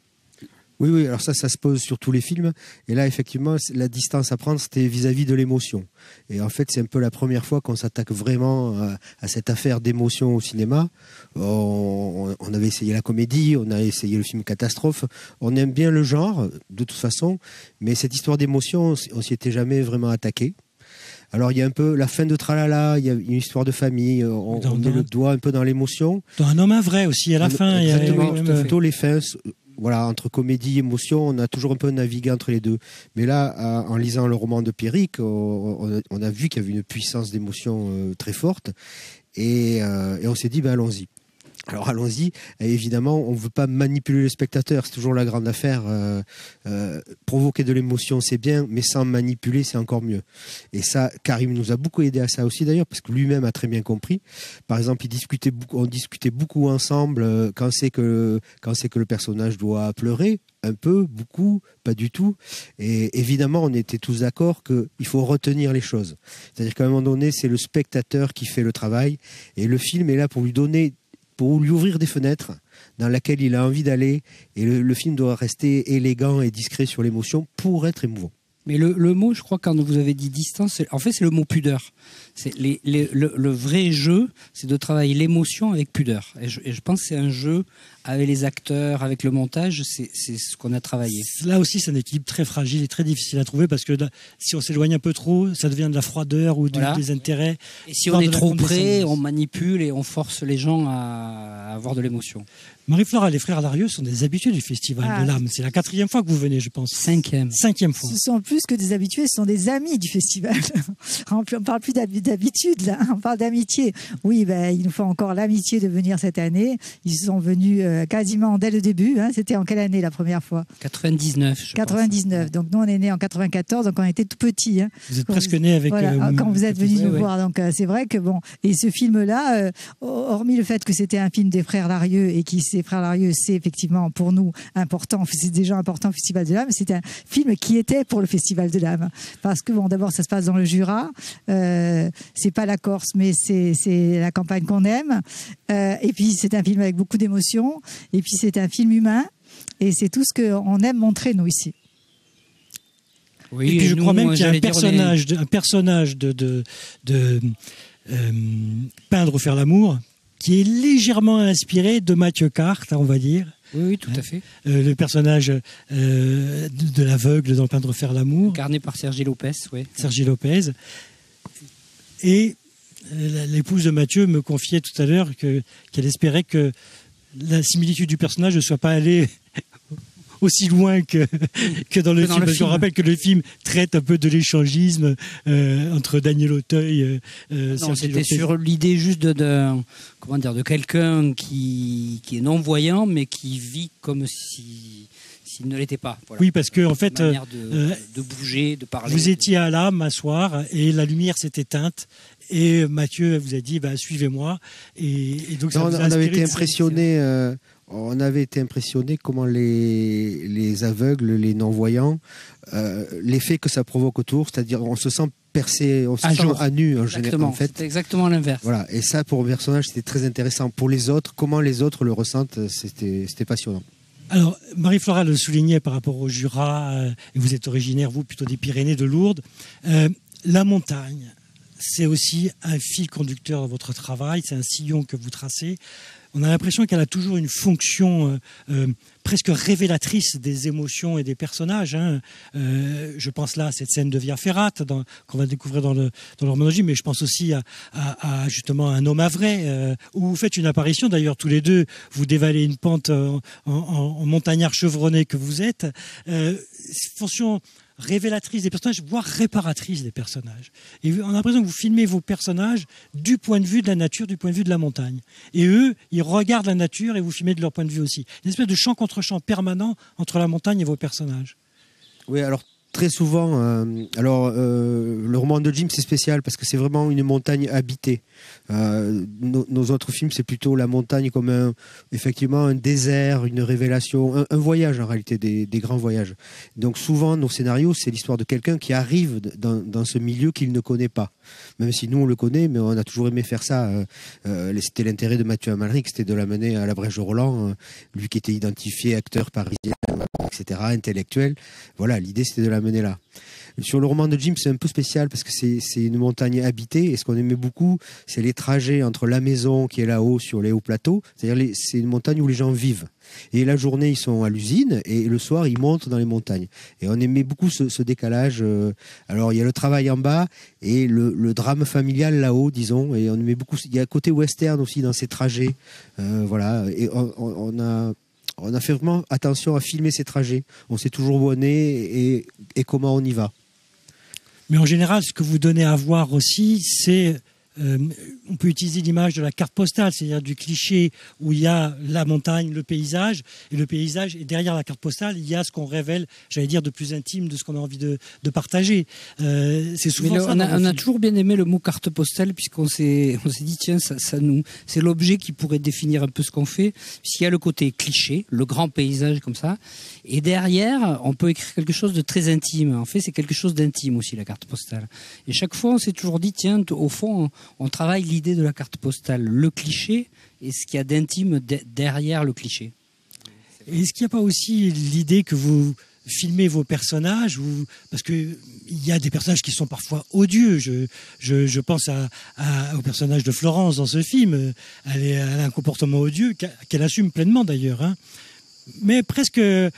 Oui, oui, alors ça, ça se pose sur tous les films. Et là, effectivement, la distance à prendre, c'était vis-à-vis de l'émotion. Et en fait, c'est un peu la première fois qu'on s'attaque vraiment à, à cette affaire d'émotion au cinéma. On, on avait essayé la comédie, on a essayé le film catastrophe. On aime bien le genre, de toute façon. Mais cette histoire d'émotion, on s'y était jamais vraiment attaqué. Alors, il y a un peu la fin de Tralala, il y a une histoire de famille, on, dans, on met le doigt un peu dans l'émotion. Dans Un homme vrai aussi, à la fin. Exactement, il y a plutôt les fins... Voilà, entre comédie et émotion, on a toujours un peu navigué entre les deux. Mais là, en lisant le roman de Pierrick, on a vu qu'il y avait une puissance d'émotion très forte. Et, et on s'est dit, ben, allons-y. Alors allons-y. Et évidemment, on ne veut pas manipuler le spectateur. C'est toujours la grande affaire. Euh, euh, provoquer de l'émotion, c'est bien, mais sans manipuler, c'est encore mieux. Et ça, Karim nous a beaucoup aidé à ça aussi d'ailleurs, parce que lui-même a très bien compris. Par exemple, il discutait beaucoup, on discutait beaucoup ensemble euh, quand c'est que, quand c'est que le personnage doit pleurer. Un peu, beaucoup, pas du tout. Et évidemment, on était tous d'accord qu'il faut retenir les choses. C'est-à-dire qu'à un moment donné, c'est le spectateur qui fait le travail. Et le film est là pour lui donner... pour lui ouvrir des fenêtres dans lesquelles il a envie d'aller. Et le, le film doit rester élégant et discret sur l'émotion pour être émouvant. Mais le, le mot, je crois, quand vous avez dit distance, en fait, c'est le mot pudeur. C'est les, les, le, le vrai jeu, c'est de travailler l'émotion avec pudeur. Et je, et je pense que c'est un jeu avec les acteurs, avec le montage, c'est ce qu'on a travaillé. Là aussi, c'est un équilibre très fragile et très difficile à trouver, parce que là, si on s'éloigne un peu trop, ça devient de la froideur ou du, voilà. des intérêts. Et si on est trop près, on manipule et on force les gens à, à avoir de l'émotion. Marie-Flore et les frères Larieux sont des habitués du Festival ah. de l'âme. C'est la quatrième fois que vous venez, je pense. Cinquième. Cinquième fois. Ce sont plus que des habitués, ce sont des amis du festival. On ne parle plus d'habitude, là. On parle d'amitié. Oui, ben, il nous faut encore l'amitié de venir cette année. Ils sont venus euh, quasiment dès le début. Hein. C'était en quelle année la première fois? quatre-vingt-dix-neuf, je quatre-vingt-dix-neuf. pense. Donc nous, on est nés en quatre-vingt-quatorze, donc on était tout petits. Hein. Vous êtes quand presque nés avec... Voilà, euh, quand vous êtes venus nous ouais. voir. Donc euh, c'est vrai que bon... Et ce film-là, euh, hormis le fait que c'était un film des frères Larieux, et qui, ces frères Larieux, c'est effectivement pour nous important, c'est déjà important au Festival de l'âme, c'est un film qui était pour le Festival de l'âme. Parce que bon, d'abord, ça se passe dans le Jura, euh, c'est pas la Corse, mais c'est la campagne qu'on aime. Euh, et puis c'est un film avec beaucoup d'émotions. Et puis c'est un film humain. Et c'est tout ce qu'on aime montrer, nous, ici. Oui, et puis je nous, crois même qu'il y a un personnage, est... de, un personnage de, de, de euh, Peindre ou faire l'amour qui est légèrement inspiré de Mathieu Carte, on va dire. Oui, oui, tout à fait. Euh, le personnage euh, de, de l'aveugle dans Peindre ou faire l'amour. Incarné par Sergi Lopez, oui. Sergi Lopez. Et euh, l'épouse de Mathieu me confiait tout à l'heure que, qu'elle espérait que la similitude du personnage ne soit pas allée aussi loin que, que dans le Que dans film. le Parce qu'on film. rappelle que le film traite un peu de l'échangisme euh, entre Daniel Auteuil. Euh, euh, Non, Sergi c'était Lopez. sur l'idée juste de, de comment dire de quelqu'un qui, qui est non voyant mais qui vit comme si s'il ne l'était pas. Voilà. Oui, parce que en fait, Une manière de, euh, de bouger, de parler. vous étiez à là m'asseoir et la lumière s'est éteinte et Mathieu vous a dit bah, suivez-moi et, et donc ça Non, vous on, a on avait inspiré été de- impressionné. euh, on avait été impressionné comment les les aveugles, les non-voyants, euh, l'effet que ça provoque autour, c'est-à-dire on se sent percé, on se À sent jour. à nu en général. Exactement. En fait, C'était exactement l'inverse. voilà. Et ça, pour le personnage, c'était très intéressant. Pour les autres, comment les autres le ressentent, c'était c'était passionnant. Alors, Marie-Flora le soulignait par rapport au Jura, euh, et vous êtes originaire, vous, plutôt des Pyrénées, de Lourdes. Euh, la montagne, c'est aussi un fil conducteur de votre travail, c'est un sillon que vous tracez. On a l'impression qu'elle a toujours une fonction euh, euh, presque révélatrice des émotions et des personnages. Hein. Euh, je pense là à cette scène de Via Ferrate dans- qu'on va découvrir dans le dans l'hormonologie, mais je pense aussi à, à, à justement Un homme à vrai, euh, où vous faites une apparition. D'ailleurs, tous les deux, vous dévalez une pente en, en, en montagnard chevronné que vous êtes. Euh, fonction révélatrice des personnages, voire réparatrice des personnages. Et on a l'impression que vous filmez vos personnages du point de vue de la nature, du point de vue de la montagne. Et eux, ils regardent la nature et vous filmez de leur point de vue aussi. Une espèce de champ contre champ permanent entre la montagne et vos personnages. Oui, alors très souvent, euh, alors euh, le roman de Jim c'est spécial parce que c'est vraiment une montagne habitée. Euh, nos, nos autres films c'est plutôt la montagne comme un, effectivement un désert, une révélation, un, un voyage en réalité, des, des grands voyages. Donc souvent nos scénarios c'est l'histoire de quelqu'un qui arrive dans, dans ce milieu qu'il ne connaît pas. Même si nous on le connaît, mais on a toujours aimé faire ça. Euh, euh, c'était l'intérêt de Mathieu Amalric, c'était de l'amener à la Brèche de Roland, euh, lui qui était identifié acteur parisien, et cetera, intellectuel. Voilà, l'idée c'était de l'amener là. Sur le roman de Jim, c'est un peu spécial parce que c'est c'est une montagne habitée et ce qu'on aimait beaucoup, c'est les trajets entre la maison qui est là-haut sur les hauts plateaux, c'est-à-dire les- c'est une montagne où les gens vivent. Et la journée, ils sont à l'usine et le soir, ils montent dans les montagnes. Et on aimait beaucoup ce, ce décalage. euh, Alors, il y a le travail en bas et le, le drame familial là-haut, disons. Et on aimait beaucoup. Il y a un côté western aussi dans ces trajets. Euh, voilà. Et on, on- on a. On a fait vraiment attention à filmer ces trajets. On sait toujours où on est et, et comment on y va. Mais en général, ce que vous donnez à voir aussi, c'est... euh, on peut utiliser l'image de la carte postale, c'est-à-dire du cliché où il y a la montagne, le paysage, et le paysage, et derrière la carte postale, il y a ce qu'on révèle, j'allais dire, de plus intime, de ce qu'on a envie de, de partager. Euh, c'est souvent Mais le- ça on dans a, vos on a films. toujours bien aimé le mot carte postale puisqu'on s'est on s'est dit tiens ça, ça nous c'est l'objet qui pourrait définir un peu ce qu'on fait puisqu'il y a le côté cliché, le grand paysage comme ça, et derrière on peut écrire quelque chose de très intime. En fait c'est quelque chose d'intime aussi la carte postale. Et chaque fois on s'est toujours dit tiens t- au fond on, on travaille l'idée de la carte postale, le cliché et ce qu'il y a d'intime de- derrière le cliché. Et est-ce qu'il n'y a pas aussi l'idée que vous filmez vos personnages ou... Parce qu'il y a des personnages qui sont parfois odieux. Je, je, je pense à, à- au personnage de Florence dans ce film. Elle, est- elle a un comportement odieux qu'a- qu'elle assume pleinement d'ailleurs. Hein. Mais presque euh,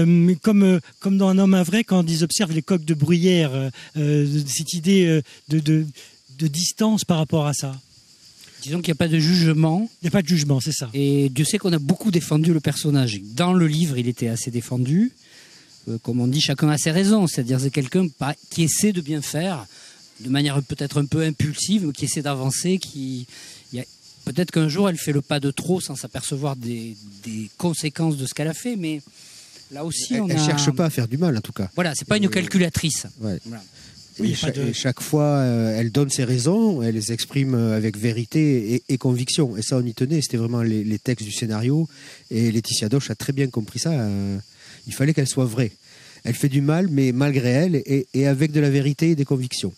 comme, comme dans Un homme à vrai, quand ils observent les coqs de bruyère, euh, euh, cette idée euh, de, de, de distance par rapport à ça. Disons qu'il n'y a pas de jugement. Il n'y a pas de jugement, c'est ça. Et Dieu sait qu'on a beaucoup défendu le personnage. Dans le livre, il était assez défendu. Euh, comme on dit, chacun a ses raisons. C'est-à-dire c'est quelqu'un pas- qui essaie de bien faire, de manière peut-être un peu impulsive, mais qui essaie d'avancer. Qui, il y a- peut-être qu'un jour, elle fait le pas de trop sans s'apercevoir des, des conséquences de ce qu'elle a fait. Mais là aussi, Elle on ne a... cherche pas à faire du mal, en tout cas. Voilà, c'est pas une calculatrice. Ouais. Voilà. Et, Oui, il y a cha- pas de- et chaque fois, euh, elle donne ses raisons, elle les exprime euh, avec vérité et, et conviction. Et ça, on y tenait. C'était vraiment les, les textes du scénario. Et Laetitia Doche a très bien compris ça. euh, il fallait qu'elle soit vraie. Elle fait du mal, mais malgré elle, et, et avec de la vérité et des convictions.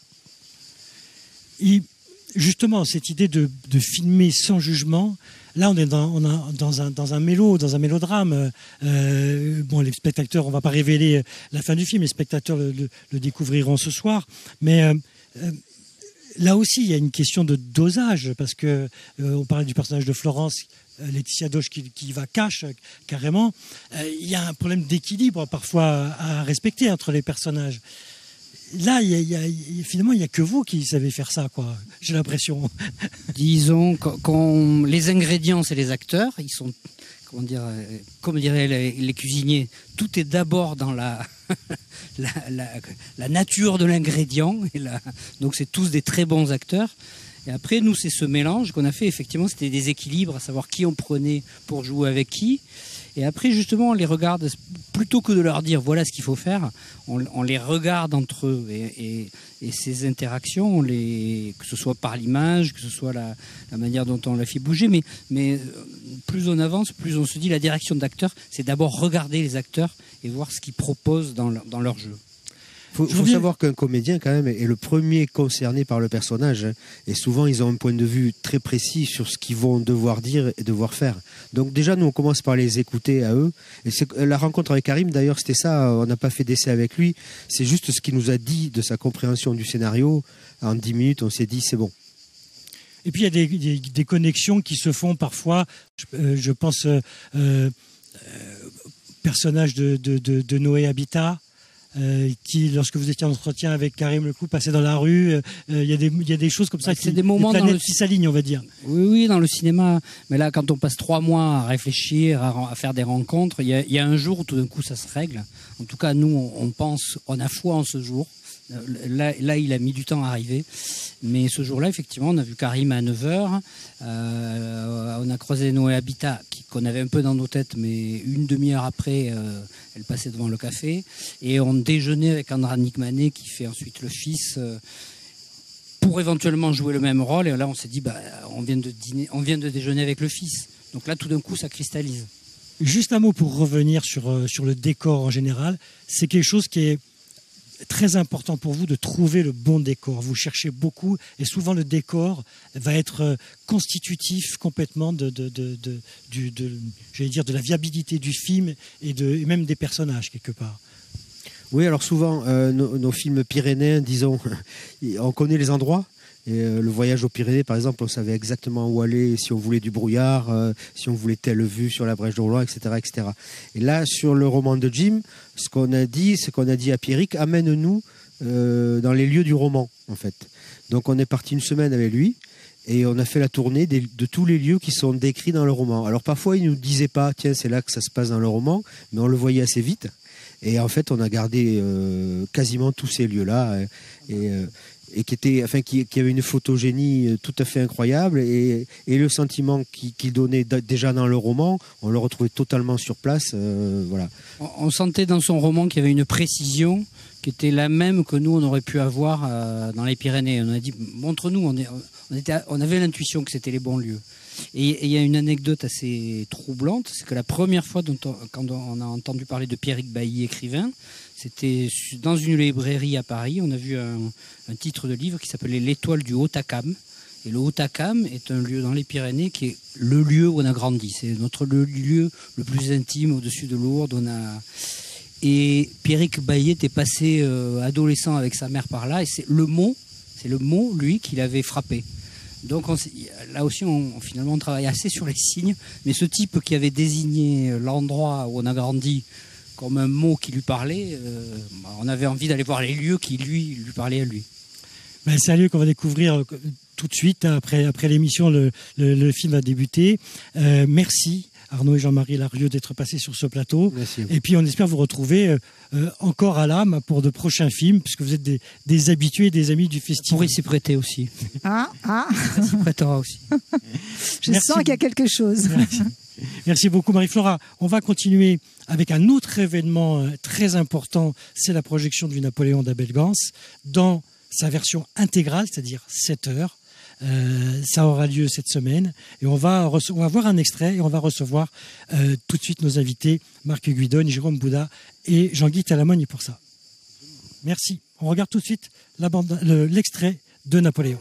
Et justement, cette idée de, de filmer sans jugement, là, on est dans, on a, dans, un, dans un mélo, dans un mélodrame. Euh, bon, les spectateurs, on ne va pas révéler la fin du film, les spectateurs le, le- le découvriront ce soir. Mais euh, euh, là aussi, il y a une question de dosage, parce que euh, on parlait du personnage de Florence, euh, Laetitia Doche qui, qui va cash euh, carrément. Euh, il y a un problème d'équilibre parfois à respecter entre les personnages. Là, il y a, il y a- il y a- finalement, il n'y a que vous qui savez faire ça, quoi. J'ai l'impression. Disons qu'on les ingrédients, c'est les acteurs. Ils sont, comment dire, euh, comme diraient les, les cuisiniers, tout est d'abord dans la, la, la, la nature de l'ingrédient. Et la, donc c'est tous des très bons acteurs. Et après, nous, c'est ce mélange qu'on a fait. Effectivement, c'était des équilibres, à savoir qui on prenait pour jouer avec qui. Et après, justement, on les regarde, plutôt que de leur dire voilà ce qu'il faut faire, on, on les regarde entre eux. Et, et, et ces interactions, on les, que ce soit par l'image, que ce soit la, la manière dont on la fait bouger, mais, mais plus on avance, plus on se dit la direction d'acteur, c'est d'abord regarder les acteurs et voir ce qu'ils proposent dans leur, dans leur jeu. Il faut, faut savoir qu'un comédien, quand même, est le premier concerné par le personnage. Hein, et souvent, ils ont un point de vue très précis sur ce qu'ils vont devoir dire et devoir faire. Donc déjà, nous, on commence par les écouter à eux. Et c'est, la rencontre avec Karim, d'ailleurs, c'était ça. On n'a pas fait d'essai avec lui. C'est juste ce qu'il nous a dit de sa compréhension du scénario. En dix minutes, on s'est dit, c'est bon. Et puis, il y a des, des, des connexions qui se font parfois. Je, euh, je pense euh, euh, personnage de, de, de, de Noé Habitat. Euh, qui, lorsque vous étiez en entretien avec Karim Leclou, passait dans la rue, euh, il y a des, il y a des choses comme ça, c'est qui, des moments des planètes dans le... qui s'alignent, on va dire. Oui, oui, dans le cinéma. Mais là, quand on passe trois mois à réfléchir, à, à faire des rencontres, il y, a, il y a un jour où tout d'un coup ça se règle. En tout cas, nous, on, on pense, on a foi en ce jour. Là, là, il a mis du temps à arriver. Mais ce jour-là, effectivement, on a vu Karim à neuf heures. Euh, on a croisé Noé Habitat, qu'on avait un peu dans nos têtes, mais une demi-heure après, euh, elle passait devant le café. Et on déjeunait avec Andra Nickmané, qui fait ensuite le fils, euh, pour éventuellement jouer le même rôle. Et là, on s'est dit, bah, on vient de dîner, on vient de déjeuner avec le fils. Donc là, tout d'un coup, ça cristallise. Juste un mot pour revenir sur, sur le décor en général. C'est quelque chose qui est très important pour vous, de trouver le bon décor. Vous cherchez beaucoup et souvent le décor va être constitutif complètement de, de, de, de, du, de, j'allais dire, de la viabilité du film et, de, et même des personnages quelque part. Oui, alors souvent, euh, nos, nos films pyrénéens, disons, on connaît les endroits. Et euh, le voyage aux Pyrénées, par exemple, on savait exactement où aller, si on voulait du brouillard, euh, si on voulait telle vue sur la brèche de Roland, et cetera, et cetera. Et là, sur le roman de Jim, ce qu'on a dit, c'est qu'on a dit à Pierrick, amène-nous euh, dans les lieux du roman, en fait. Donc on est parti une semaine avec lui et on a fait la tournée des, de tous les lieux qui sont décrits dans le roman. Alors parfois, il ne nous disait pas, tiens, c'est là que ça se passe dans le roman, mais on le voyait assez vite. Et en fait, on a gardé euh, quasiment tous ces lieux-là. Et, et euh, et qui était, enfin, qui, qui avait une photogénie tout à fait incroyable, et, et le sentiment qu'il, qu'il donnait d- déjà dans le roman, on le retrouvait totalement sur place. Euh, voilà. On, on sentait dans son roman qu'il y avait une précision qui était la même que nous on aurait pu avoir euh, dans les Pyrénées. On a dit montre-nous, on, est, on, était, on avait l'intuition que c'était les bons lieux. Et il y a une anecdote assez troublante, c'est que la première fois dont on, quand on a entendu parler de Pierrick Bailly, écrivain, c'était dans une librairie à Paris. On a vu un, un titre de livre qui s'appelait L'étoile du Haut-Acam. Et le Haut-Acam est un lieu dans les Pyrénées qui est le lieu où on a grandi. C'est notre le lieu le plus intime au-dessus de Lourdes. On a... Et Pierrick Bailly était passé euh, adolescent avec sa mère par là. Et c'est le mot, c'est le mot, lui, qui l'avait frappé. Donc on, là aussi, on, finalement, on travaille assez sur les signes. Mais ce type qui avait désigné l'endroit où on a grandi comme un mot qui lui parlait, euh, on avait envie d'aller voir les lieux qui, lui, lui parlaient à lui. Ben, c'est un lieu qu'on va découvrir tout de suite. Après, après l'émission, le, le, le film va débuter. Euh, merci Arnaud et Jean-Marie Larieux d'être passés sur ce plateau. Merci. Et puis on espère vous retrouver euh, encore à l'âme pour de prochains films, puisque vous êtes des, des habitués, des amis du festival. Pour y s'y prêter aussi. Ah, ah. Ça s'y prêtera aussi. Je Merci. sens qu'il y a quelque chose. Merci. Merci beaucoup Marie-Flora. On va continuer avec un autre événement très important, c'est la projection du Napoléon d'Abel Gance dans sa version intégrale, c'est-à-dire sept heures. Euh, ça aura lieu cette semaine et on va, rece- on va voir un extrait et on va recevoir euh, tout de suite nos invités Marc Guidon, Jérôme Bouda et Jean-Guy Talamogne pour ça. Merci. On regarde tout de suite la bande, le, l'extrait de Napoléon.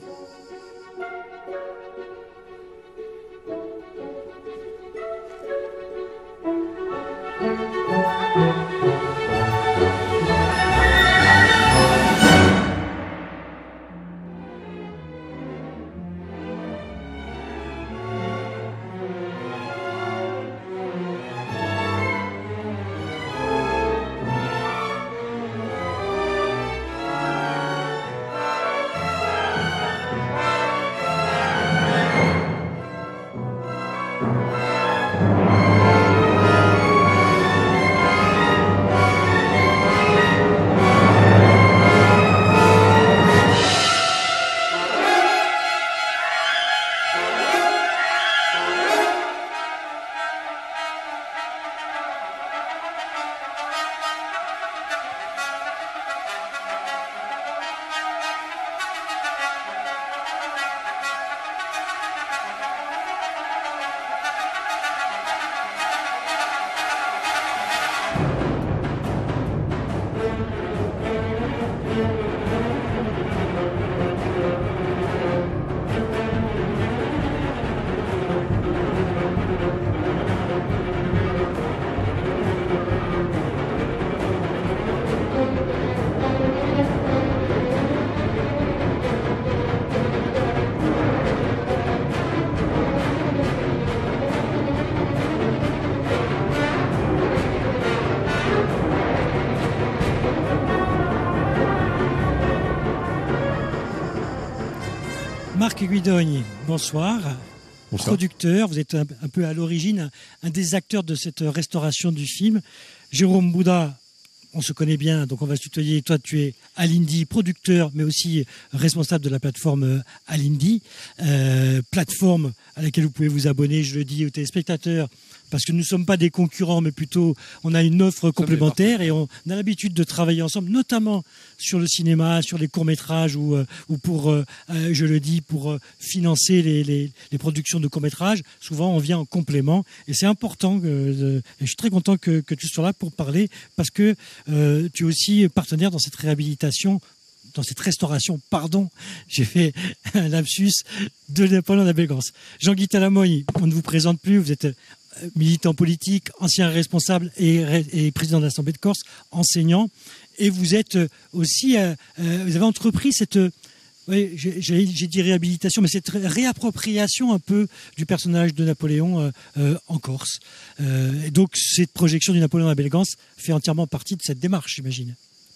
Marc Guidogni, bonsoir. Bonsoir. Producteur, vous êtes un, un peu à l'origine, un, un des acteurs de cette restauration du film. Jérôme Bouda, on se connaît bien, donc on va se tutoyer. Toi, tu es Alindy, producteur, mais aussi responsable de la plateforme Alindy, euh, plateforme à laquelle vous pouvez vous abonner, je le dis aux téléspectateurs, parce que nous ne sommes pas des concurrents, mais plutôt on a une offre complémentaire et on a l'habitude de travailler ensemble, notamment sur le cinéma, sur les courts-métrages ou, euh, ou pour, euh, je le dis, pour euh, financer les, les, les productions de courts-métrages. Souvent, on vient en complément et c'est important. Que, de, et je suis très content que, que tu sois là pour parler parce que euh, tu es aussi partenaire dans cette réhabilitation, dans cette restauration, pardon, j'ai fait un lapsus de Napoléon à Belgance. Jean-Guy Talamoy, on ne vous présente plus, vous êtes militant politique, ancien responsable et, et président de l'Assemblée de Corse, enseignant, et vous êtes aussi, euh, euh, vous avez entrepris cette, euh, oui, j'ai, j'ai dit réhabilitation, mais cette réappropriation un peu du personnage de Napoléon euh, euh, en Corse. Euh, et donc cette projection du Napoléon à Belgance fait entièrement partie de cette démarche, j'imagine.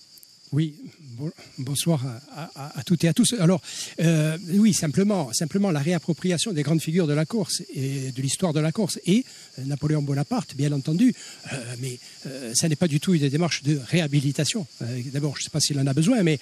Oui, bon, bonsoir à, à, à toutes et à tous. Alors, euh, oui, simplement, simplement la réappropriation des grandes figures de la Corse et de l'histoire de la Corse et euh, Napoléon Bonaparte, bien entendu, euh, mais euh, ça n'est pas du tout une démarche de réhabilitation. Euh, d'abord, je ne sais pas s'il en a besoin, mais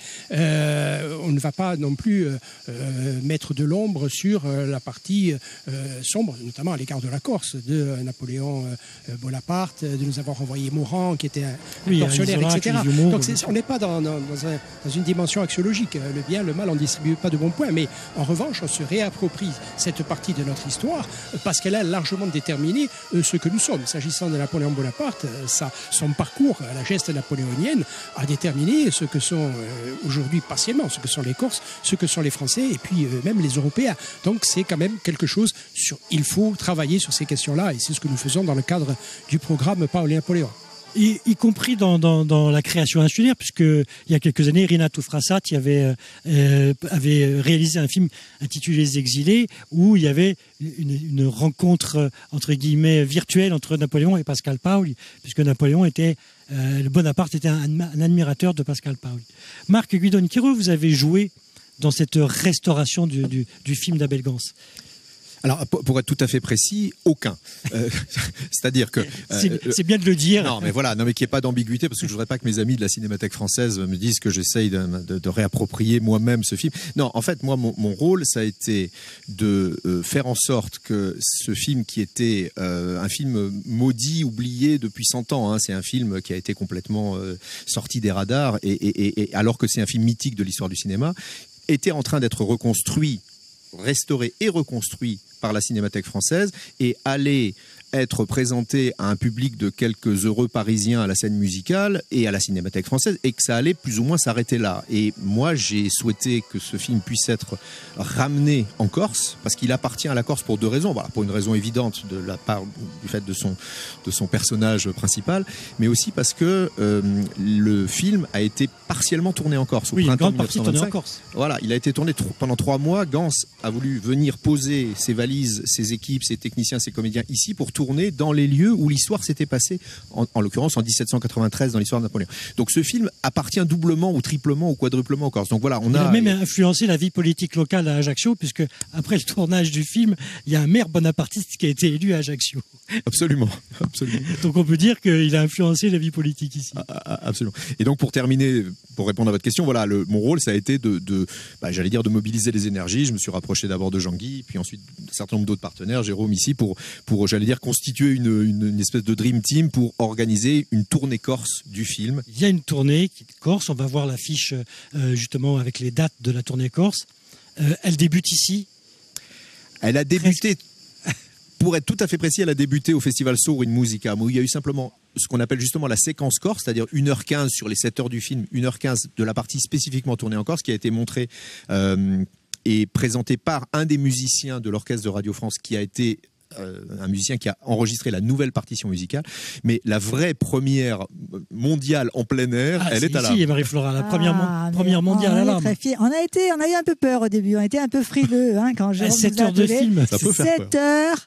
euh, on ne va pas non plus euh, euh, mettre de l'ombre sur euh, la partie euh, sombre, notamment à l'égard de la Corse, de euh, Napoléon euh, Bonaparte, de nous avoir envoyé Morand, qui était un, oui, un tortionnaire, Isola, et cetera. Humour, Donc, c'est, on n'est pas dans Dans, dans, un, dans une dimension axiologique. Le bien, le mal, on ne distribue pas de bons points, mais en revanche, on se réapproprie cette partie de notre histoire parce qu'elle a largement déterminé ce que nous sommes. S'agissant de Napoléon Bonaparte, ça, son parcours à la geste napoléonienne a déterminé ce que sont euh, aujourd'hui partiellement, ce que sont les Corses, ce que sont les Français et puis euh, même les Européens. Donc c'est quand même quelque chose sur. Il faut travailler sur ces questions-là et c'est ce que nous faisons dans le cadre du programme Paoli Napoléon. Y, y compris dans, dans, dans la création insulaire, puisque il y a quelques années, Rinato Frassati avait, euh, avait réalisé un film intitulé Les Exilés, où il y avait une, une rencontre entre guillemets virtuelle entre Napoléon et Pascal Paoli, puisque Napoléon était, euh, Bonaparte était un, un admirateur de Pascal Paoli. Marc Guidogni, vous avez joué dans cette restauration du, du, du film d'Abelgance? Alors, pour être tout à fait précis, aucun. Euh, c'est-à-dire que... Euh, c'est, c'est bien de le dire. Non, mais voilà, non, mais qu'il n'y ait pas d'ambiguïté, parce que je ne voudrais pas que mes amis de la Cinémathèque française me disent que j'essaye de, de, de réapproprier moi-même ce film. Non, en fait, moi, mon, mon rôle, ça a été de euh, faire en sorte que ce film qui était euh, un film maudit, oublié depuis cent ans, hein, c'est un film qui a été complètement euh, sorti des radars, et, et, et alors que c'est un film mythique de l'histoire du cinéma, était en train d'être reconstruit, restauré et reconstruit par la Cinémathèque française et aller être présenté à un public de quelques heureux Parisiens à la scène musicale et à la Cinémathèque française et que ça allait plus ou moins s'arrêter là. Et moi, j'ai souhaité que ce film puisse être ramené en Corse parce qu'il appartient à la Corse pour deux raisons. Voilà, pour une raison évidente de la part du fait de son, de son personnage principal, mais aussi parce que euh, le film a été partiellement tourné en Corse. Au oui, printemps une grande partie tournée en Corse. Voilà, il a été tourné tr- pendant trois mois. Gans a voulu venir poser ses valises, ses équipes, ses techniciens, ses comédiens ici pour tourner dans les lieux où l'histoire s'était passée, en, en l'occurrence en dix-sept cent quatre-vingt-treize dans l'histoire de Napoléon. Donc ce film appartient doublement ou triplement ou quadruplement aux Corses. Donc voilà, on il a, a même influencé la vie politique locale à Ajaccio, puisque après le tournage du film, il y a un maire bonapartiste qui a été élu à Ajaccio. Absolument, absolument. Donc on peut dire qu'il a influencé la vie politique ici. Ah, absolument. Et donc pour terminer, pour répondre à votre question, voilà, le, mon rôle, ça a été de, de bah, j'allais dire, de mobiliser les énergies. Je me suis rapproché d'abord de Jean-Guy, puis ensuite d'un certain nombre d'autres partenaires, Jérôme ici, pour, pour j'allais dire, constituer une, une, une espèce de dream team pour organiser une tournée corse du film. Il y a une tournée corse, on va voir l'affiche euh, justement avec les dates de la tournée corse. Euh, elle débute ici. Elle a débuté... Pour être tout à fait précis, elle a débuté au Festival Sour in Musica, où il y a eu simplement ce qu'on appelle justement la séquence corse, c'est-à-dire une heure quinze sur les sept heures du film, une heure quinze de la partie spécifiquement tournée en Corse, qui a été montrée euh, et présentée par un des musiciens de l'orchestre de Radio France, qui a été euh, un musicien qui a enregistré la nouvelle partition musicale. Mais la vraie première mondiale en plein air, ah, elle c'est est à l'âme. Ici, Marie-Flora, la première, ah, première mondiale à l'âme. On a été, on a eu un peu peur au début, on était un peu frileux hein, quand Jérôme sept nous a heures de appelé. film, ça peut faire sept heures.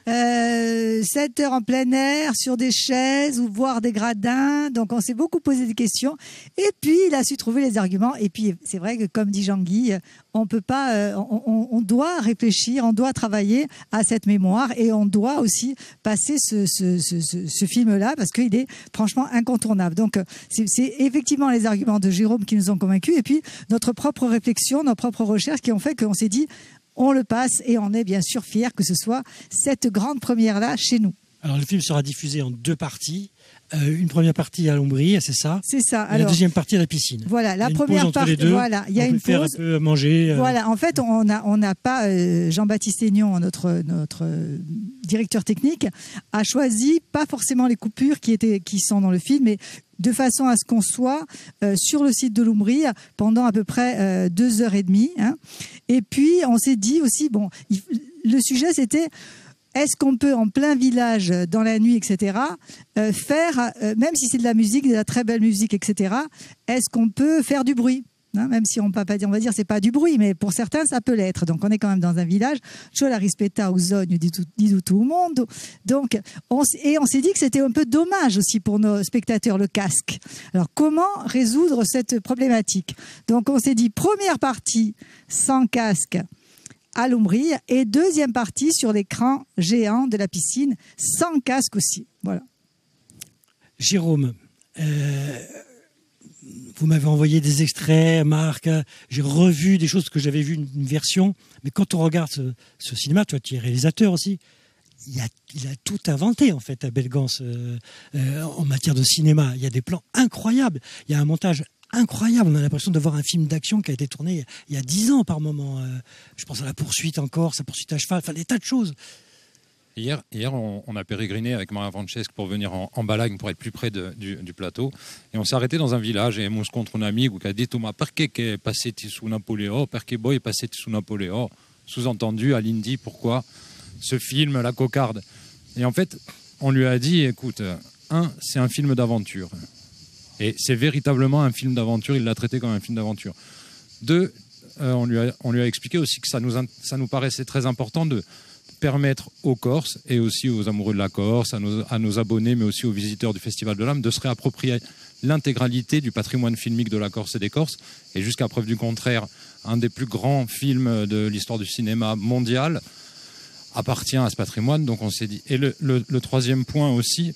Euh, sept heures en plein air, sur des chaises ou voir des gradins. Donc on s'est beaucoup posé des questions. Et puis il a su trouver les arguments. Et puis c'est vrai que comme dit Jean-Guy, on peut pas, euh, on, on doit réfléchir, on doit travailler à cette mémoire et on doit aussi passer ce, ce, ce, ce, ce film-là parce qu'il est franchement incontournable. Donc c'est, c'est effectivement les arguments de Jérôme qui nous ont convaincus et puis notre propre réflexion, nos propres recherches qui ont fait qu'on s'est dit on le passe et on est bien sûr fiers que ce soit cette grande première-là chez nous. Alors le film sera diffusé en deux parties. Euh, une première partie à l'Ombrie, c'est ça. C'est ça. Et la deuxième partie à la piscine. Voilà, la il y a première partie. Voilà, il y a on une peut faire pause. un peu à manger. Euh... Voilà, en fait, on n'a on n'a pas euh, Jean-Baptiste Aignon, notre notre euh, directeur technique, a choisi pas forcément les coupures qui étaient qui sont dans le film, mais de façon à ce qu'on soit euh, sur le site de l'Ombrie pendant à peu près euh, deux heures et demie. Hein. Et puis on s'est dit aussi, bon, il, le sujet c'était est-ce qu'on peut, en plein village, dans la nuit, et cetera, euh, faire, euh, même si c'est de la musique, de la très belle musique, et cetera, est-ce qu'on peut faire du bruit, hein, même si on peut pas dire, on va dire, c'est pas du bruit, mais pour certains, ça peut l'être. Donc, on est quand même dans un village. Je la rispetta Usogne, dit tout, dit tout le monde. Donc, on, et on s'est dit que c'était un peu dommage aussi pour nos spectateurs, le casque. Alors, comment résoudre cette problématique? Donc, on s'est dit, première partie, sans casque, à l'Ombrie, et deuxième partie sur l'écran géant de la piscine, sans casque aussi. Voilà. Jérôme, euh, vous m'avez envoyé des extraits, Marc, j'ai revu des choses que j'avais vu une, une version, mais quand on regarde ce, ce cinéma, toi tu es réalisateur aussi, il a, il a tout inventé en fait à Belgance euh, euh, en matière de cinéma. Il y a des plans incroyables, il y a un montage incroyable. On a l'impression de voir un film d'action qui a été tourné il y a dix ans par moment. Euh, je pense à la poursuite encore, sa poursuite à cheval, enfin des tas de choses. Hier, hier on, on a pérégriné avec Maria Francesca pour venir en, en Balagne pour être plus près de, du, du plateau. Et on s'est arrêté dans un village et on scontro un ami qui a dit ma perché che passetti su Napoléon, perché voi passetti su Napoléon. Sous-entendu à l'Indie, pourquoi ce film, La Cocarde. Et en fait, on lui a dit écoute, un, c'est un film d'aventure. Et c'est véritablement un film d'aventure, il l'a traité comme un film d'aventure. Deux, euh, on, lui a, on lui a expliqué aussi que ça nous, ça nous paraissait très important de permettre aux Corses et aussi aux amoureux de la Corse, à nos, à nos abonnés, mais aussi aux visiteurs du Festival de l'Âme, de se réapproprier l'intégralité du patrimoine filmique de la Corse et des Corses. Et jusqu'à preuve du contraire, un des plus grands films de l'histoire du cinéma mondial appartient à ce patrimoine. Donc on s'est dit. Et le, le, le troisième point aussi,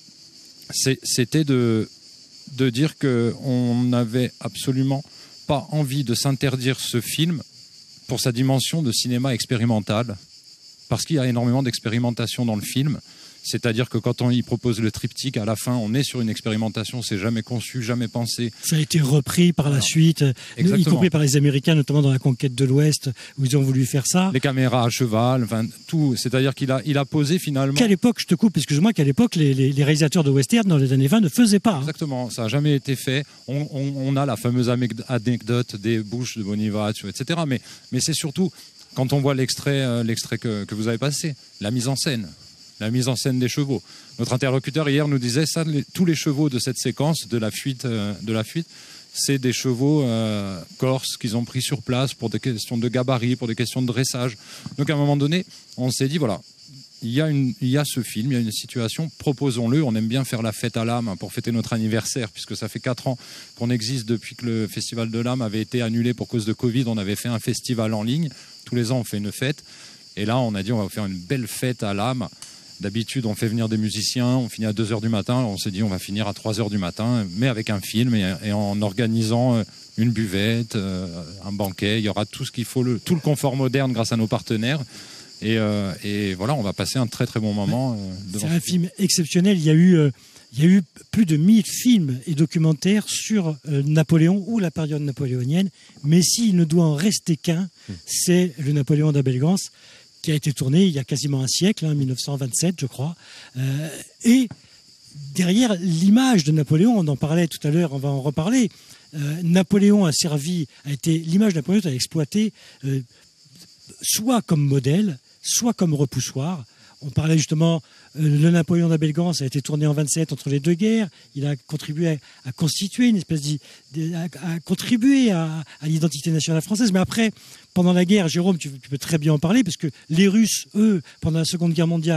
c'était de... de dire qu'on n'avait absolument pas envie de s'interdire ce film pour sa dimension de cinéma expérimental, parce qu'il y a énormément d'expérimentation dans le film. C'est-à-dire que quand on y propose le triptyque, à la fin, on est sur une expérimentation, c'est jamais conçu, jamais pensé. Ça a été repris par la Alors, suite, exactement. Y compris par les Américains, notamment dans la conquête de l'Ouest, où ils ont voulu faire ça. Les caméras à cheval, enfin tout. C'est-à-dire qu'il a, il a posé finalement... Qu'à l'époque, je te coupe, excuse-moi, qu'à l'époque, les, les, les réalisateurs de western dans les années vingt ne faisaient pas. Hein. Exactement, ça n'a jamais été fait. On, on, on a la fameuse anecdote des bouches de Bonifacio, et cetera. Mais, mais c'est surtout, quand on voit l'extrait, euh, l'extrait que, que vous avez passé, la mise en scène. La mise en scène des chevaux. Notre interlocuteur hier nous disait ça, les, tous les chevaux de cette séquence de la fuite, euh, de la fuite, c'est des chevaux euh, corses qu'ils ont pris sur place pour des questions de gabarit, pour des questions de dressage. Donc à un moment donné, on s'est dit voilà, il y a une, il y a ce film, il y a une situation, proposons-le. On aime bien faire la fête à l'âme pour fêter notre anniversaire, puisque ça fait quatre ans qu'on existe depuis que le Festival de l'âme avait été annulé pour cause de Covid. On avait fait un festival en ligne. Tous les ans, on fait une fête. Et là, on a dit on va faire une belle fête à l'âme. D'habitude, on fait venir des musiciens, on finit à deux heures du matin. On s'est dit, on va finir à trois heures du matin, mais avec un film et, et en organisant une buvette, euh, un banquet. Il y aura tout ce qu'il faut, le, tout le confort moderne grâce à nos partenaires. Et, euh, et voilà, on va passer un très très bon moment. Euh, C'est un film. film exceptionnel. Il y a eu, euh, il y a eu plus de mille films et documentaires sur euh, Napoléon ou la période napoléonienne. Mais s'il ne doit en rester qu'un, mmh. c'est le Napoléon d'Abelgance, qui a été tourné il y a quasiment un siècle, hein, mille neuf cent vingt-sept, je crois. Euh, et derrière l'image de Napoléon, on en parlait tout à l'heure, on va en reparler. Euh, Napoléon a servi, a été l'image de Napoléon a exploité euh, soit comme modèle, soit comme repoussoir. On parlait justement, euh, le Napoléon d'Abelgance a été tourné en vingt-sept entre les deux guerres. Il a contribué à, à constituer une espèce de, à, à contribuer à, à l'identité nationale française. Mais après, pendant la guerre, Jérôme, tu, tu peux très bien en parler, parce que les Russes, eux, pendant la Seconde Guerre mondiale,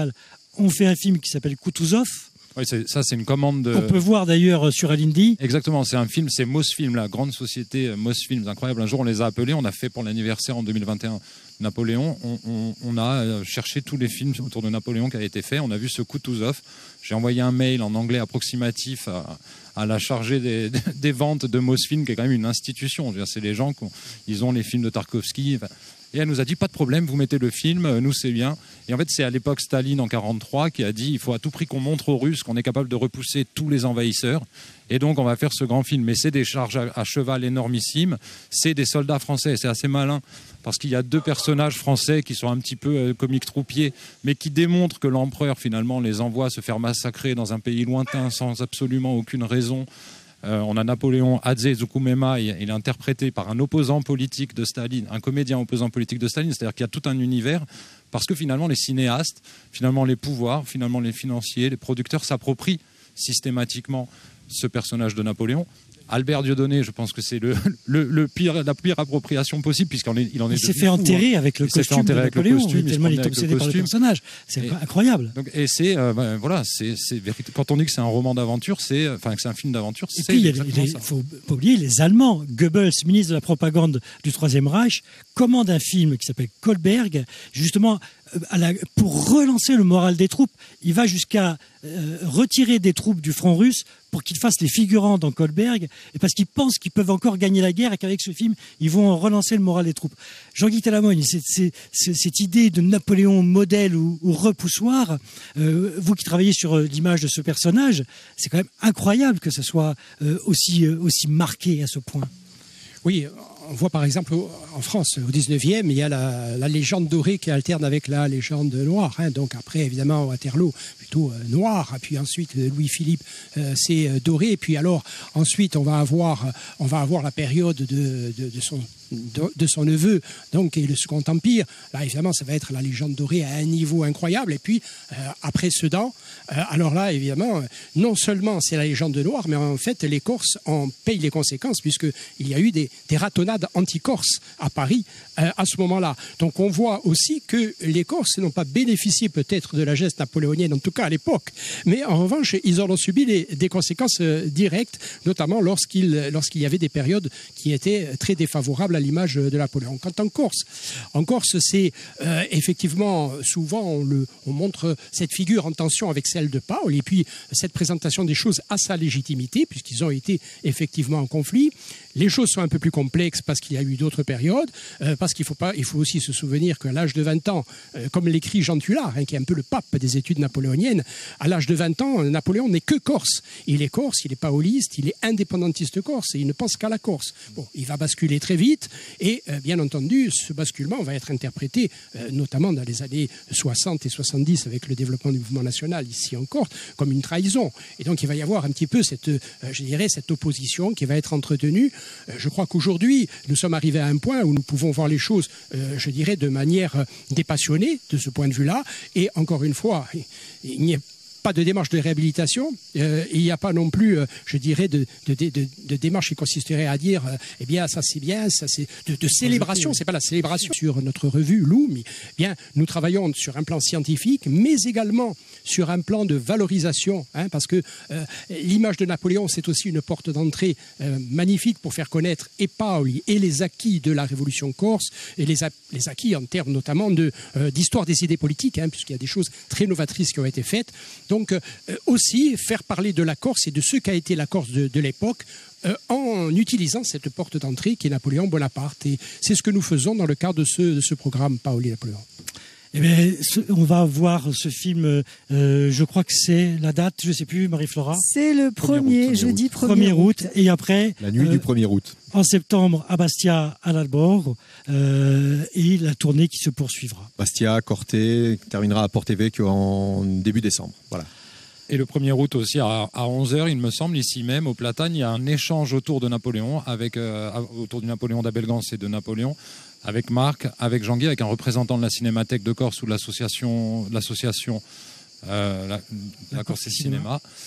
on fait un film qui s'appelle Kutuzov. Oui, c'est, ça c'est une commande de... On peut voir d'ailleurs sur Alindi. Exactement, c'est un film, c'est Mosfilm, la grande société Mosfilm, incroyable. Un jour on les a appelés, on a fait pour l'anniversaire en deux mille vingt et un Napoléon, on, on, on a cherché tous les films autour de Napoléon qui avaient été faits, on a vu ce Kutuzov. J'ai envoyé un mail en anglais approximatif à, à la chargée des, des ventes de Mosfilm, qui est quand même une institution. Je veux dire, c'est les gens qui ont, ils ont les films de Tarkovsky. Enfin, et elle nous a dit, pas de problème, vous mettez le film, nous c'est bien. Et en fait, c'est à l'époque Staline en quarante-trois qui a dit, il faut à tout prix qu'on montre aux Russes qu'on est capable de repousser tous les envahisseurs. Et donc, on va faire ce grand film. Mais c'est des charges à, à cheval énormissimes. C'est des soldats français. C'est assez malin parce qu'il y a deux personnages français qui sont un petit peu euh, comiques troupiers, mais qui démontrent que l'empereur, finalement, les envoie se faire massacrer dans un pays lointain sans absolument aucune raison. Euh, on a Napoléon Hadze Zukumema, il, il est interprété par un opposant politique de Staline, un comédien opposant politique de Staline, c'est-à-dire qu'il y a tout un univers, parce que finalement les cinéastes, finalement les pouvoirs, finalement les financiers, les producteurs s'approprient systématiquement ce personnage de Napoléon. Albert Dieudonné, je pense que c'est le, le, le pire, la pire appropriation possible, puisqu'il est, il en est. Il s'est fait enterrer fou, hein. avec le il costume de Napoléon, costume, tellement il est obsédé par le personnage. C'est et, incroyable. Donc, et c'est, euh, ben, voilà, c'est, c'est quand on dit que c'est un roman d'aventure, c'est, enfin que c'est un film d'aventure, et c'est. Puis il ne faut pas oublier les Allemands. Goebbels, ministre de la propagande du Troisième Reich, commande un film qui s'appelle Kolberg, justement. À la, pour relancer le moral des troupes, il va jusqu'à euh, retirer des troupes du front russe pour qu'ils fassent les figurants dans Kolberg, et parce qu'ils pensent qu'ils peuvent encore gagner la guerre et qu'avec ce film, ils vont relancer le moral des troupes. Jean-Guy Talamogne, c'est, c'est, c'est, cette idée de Napoléon modèle ou, ou repoussoir, euh, vous qui travaillez sur euh, l'image de ce personnage, c'est quand même incroyable que ça soit euh, aussi, euh, aussi marqué à ce point. Oui, on voit par exemple en France, au dix-neuvième, il y a la, la légende dorée qui alterne avec la légende noire. Hein. Donc après, évidemment, Waterloo, plutôt euh, noir. Puis ensuite, Louis-Philippe, euh, c'est euh, doré. Et puis alors, ensuite, on va avoir, on va avoir la période de, de, de son... De, de son neveu, donc, et le Second Empire. Là, évidemment, ça va être la légende dorée à un niveau incroyable. Et puis, euh, après Sedan, euh, alors là, évidemment, non seulement c'est la légende noire, mais en fait, les Corses en payent les conséquences, puisqu'il y a eu des, des ratonnades anti-corses à Paris euh, à ce moment-là. Donc, on voit aussi que les Corses n'ont pas bénéficié peut-être de la geste napoléonienne, en tout cas à l'époque, mais en revanche, ils en ont subi les, des conséquences euh, directes, notamment lorsqu'il, lorsqu'il y avait des périodes qui étaient très défavorables à l'image de Napoléon. Quant en Corse, en Corse, c'est euh, effectivement souvent on, le, on montre cette figure en tension avec celle de Paul, et puis cette présentation des choses à sa légitimité, puisqu'ils ont été effectivement en conflit. Les choses sont un peu plus complexes parce qu'il y a eu d'autres périodes, euh, parce qu'il faut pas, il faut aussi se souvenir qu'à l'âge de vingt ans, euh, comme l'écrit Jean Tullard, hein, qui est un peu le pape des études napoléoniennes, à l'âge de vingt ans, Napoléon n'est que corse. Il est corse, il est paoliste, il est indépendantiste corse, et il ne pense qu'à la Corse. Bon, il va basculer très vite, et euh, bien entendu, ce basculement va être interprété, euh, notamment dans les années soixante et soixante-dix, avec le développement du mouvement national ici en Corse, comme une trahison. Et donc il va y avoir un petit peu cette, euh, je dirais, cette opposition qui va être entretenue. Je crois qu'aujourd'hui, nous sommes arrivés à un point où nous pouvons voir les choses, euh, je dirais, de manière dépassionnée, de ce point de vue-là. Et encore une fois, il n'y a pas de démarche de réhabilitation, euh, il n'y a pas non plus, euh, je dirais, de, de, de, de, de démarche qui consisterait à dire, euh, eh bien, ça c'est bien, ça c'est de, de célébration, c'est pas la célébration. Sur notre revue Loom, eh bien, nous travaillons sur un plan scientifique, mais également sur un plan de valorisation, hein, parce que euh, l'image de Napoléon, c'est aussi une porte d'entrée euh, magnifique pour faire connaître et Paoli et les acquis de la Révolution corse, et les, les acquis en termes notamment de, euh, d'histoire des idées politiques, hein, puisqu'il y a des choses très novatrices qui ont été faites. Donc euh, aussi faire parler de la Corse et de ce qu'a été la Corse de, de l'époque euh, en utilisant cette porte d'entrée qui est Napoléon Bonaparte. Et c'est ce que nous faisons dans le cadre de ce, de ce programme Paoli Napoléon. Eh bien, on va voir ce film, euh, je crois que c'est la date, je ne sais plus, Marie-Flora. C'est le premier, jeudi premier août. Et après... La nuit euh, du premier août. En septembre, à Bastia, à l'Albor, euh, et la tournée qui se poursuivra. Bastia, Corté, terminera à Porto-Vecchio en début décembre. Voilà. Et le premier août aussi, à, à onze heures, il me semble, ici même, au Platane, il y a un échange autour de Napoléon, avec, euh, autour du Napoléon d'Abelgance et de Napoléon, avec Marc, avec Jean-Guy, avec un représentant de la Cinémathèque de Corse ou de l'association, l'association euh, la, la Corse et Cinéma.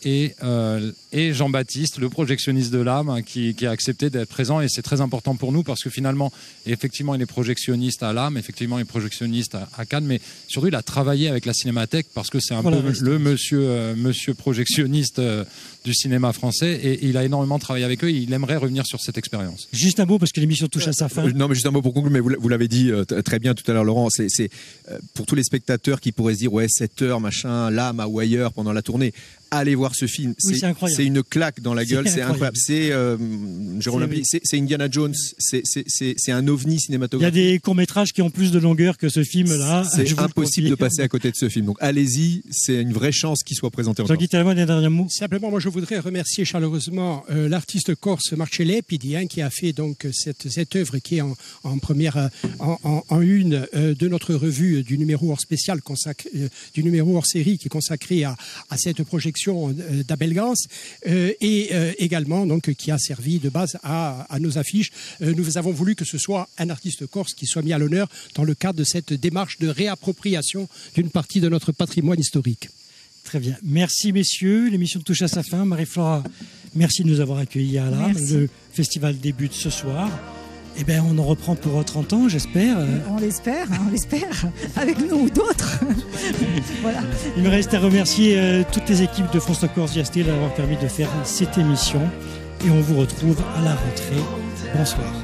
et, euh, et Jean-Baptiste, le projectionniste de l'âme, hein, qui, qui a accepté d'être présent. Et c'est très important pour nous parce que finalement, effectivement, il est projectionniste à l'âme, effectivement, il est projectionniste à, à Cannes, mais surtout, il a travaillé avec la Cinémathèque parce que c'est un voilà, peu le monsieur, euh, monsieur projectionniste euh, du cinéma français et il a énormément travaillé avec eux et il aimerait revenir sur cette expérience. Juste un mot parce que l'émission touche à sa fin. Euh, non, mais juste un mot pour conclure, mais vous, vous l'avez dit euh, très bien tout à l'heure, Laurent, c'est, c'est euh, pour tous les spectateurs qui pourraient se dire ouais, sept heures, machin, l'âme à ou ailleurs pendant la tournée. Allez voir ce film, oui, c'est, c'est une claque dans la gueule, c'est incroyable. C'est, euh, Jérôme c'est, c'est, c'est Indiana Jones, c'est, c'est, c'est, c'est un ovni cinématographique. Il y a des courts-métrages qui ont plus de longueur que ce film-là. C'est impossible de passer à côté de ce film. Donc allez-y, c'est une vraie chance qu'il soit présenté en France. Un dernier mot. Simplement, moi je voudrais remercier chaleureusement euh, l'artiste corse Marcellè Pidi, hein, qui a fait donc cette, cette œuvre qui est en, en première, en, en, en une euh, de notre revue du numéro hors spécial, consacré, euh, du numéro hors série qui est consacré à, à cette projection d'Abel Gance euh, et euh, également donc qui a servi de base à, à nos affiches. Euh, nous avons voulu que ce soit un artiste corse qui soit mis à l'honneur dans le cadre de cette démarche de réappropriation d'une partie de notre patrimoine historique. Très bien. Merci messieurs. L'émission touche à sa fin. Marie-Flora, merci de nous avoir accueillis à l'âme. Le festival débute ce soir. Eh bien, on en reprend pour trente ans, j'espère. On l'espère, on l'espère, avec nous ou d'autres. Voilà. Il me reste à remercier euh, toutes les équipes de France Corse Diasté d'avoir permis de faire cette émission. Et on vous retrouve à la rentrée. Bonsoir.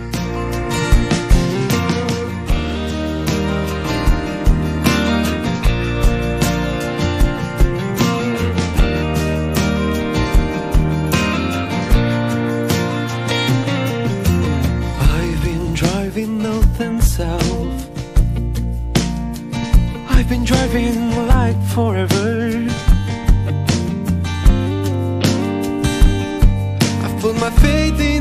I've been driving like forever. I've put my faith in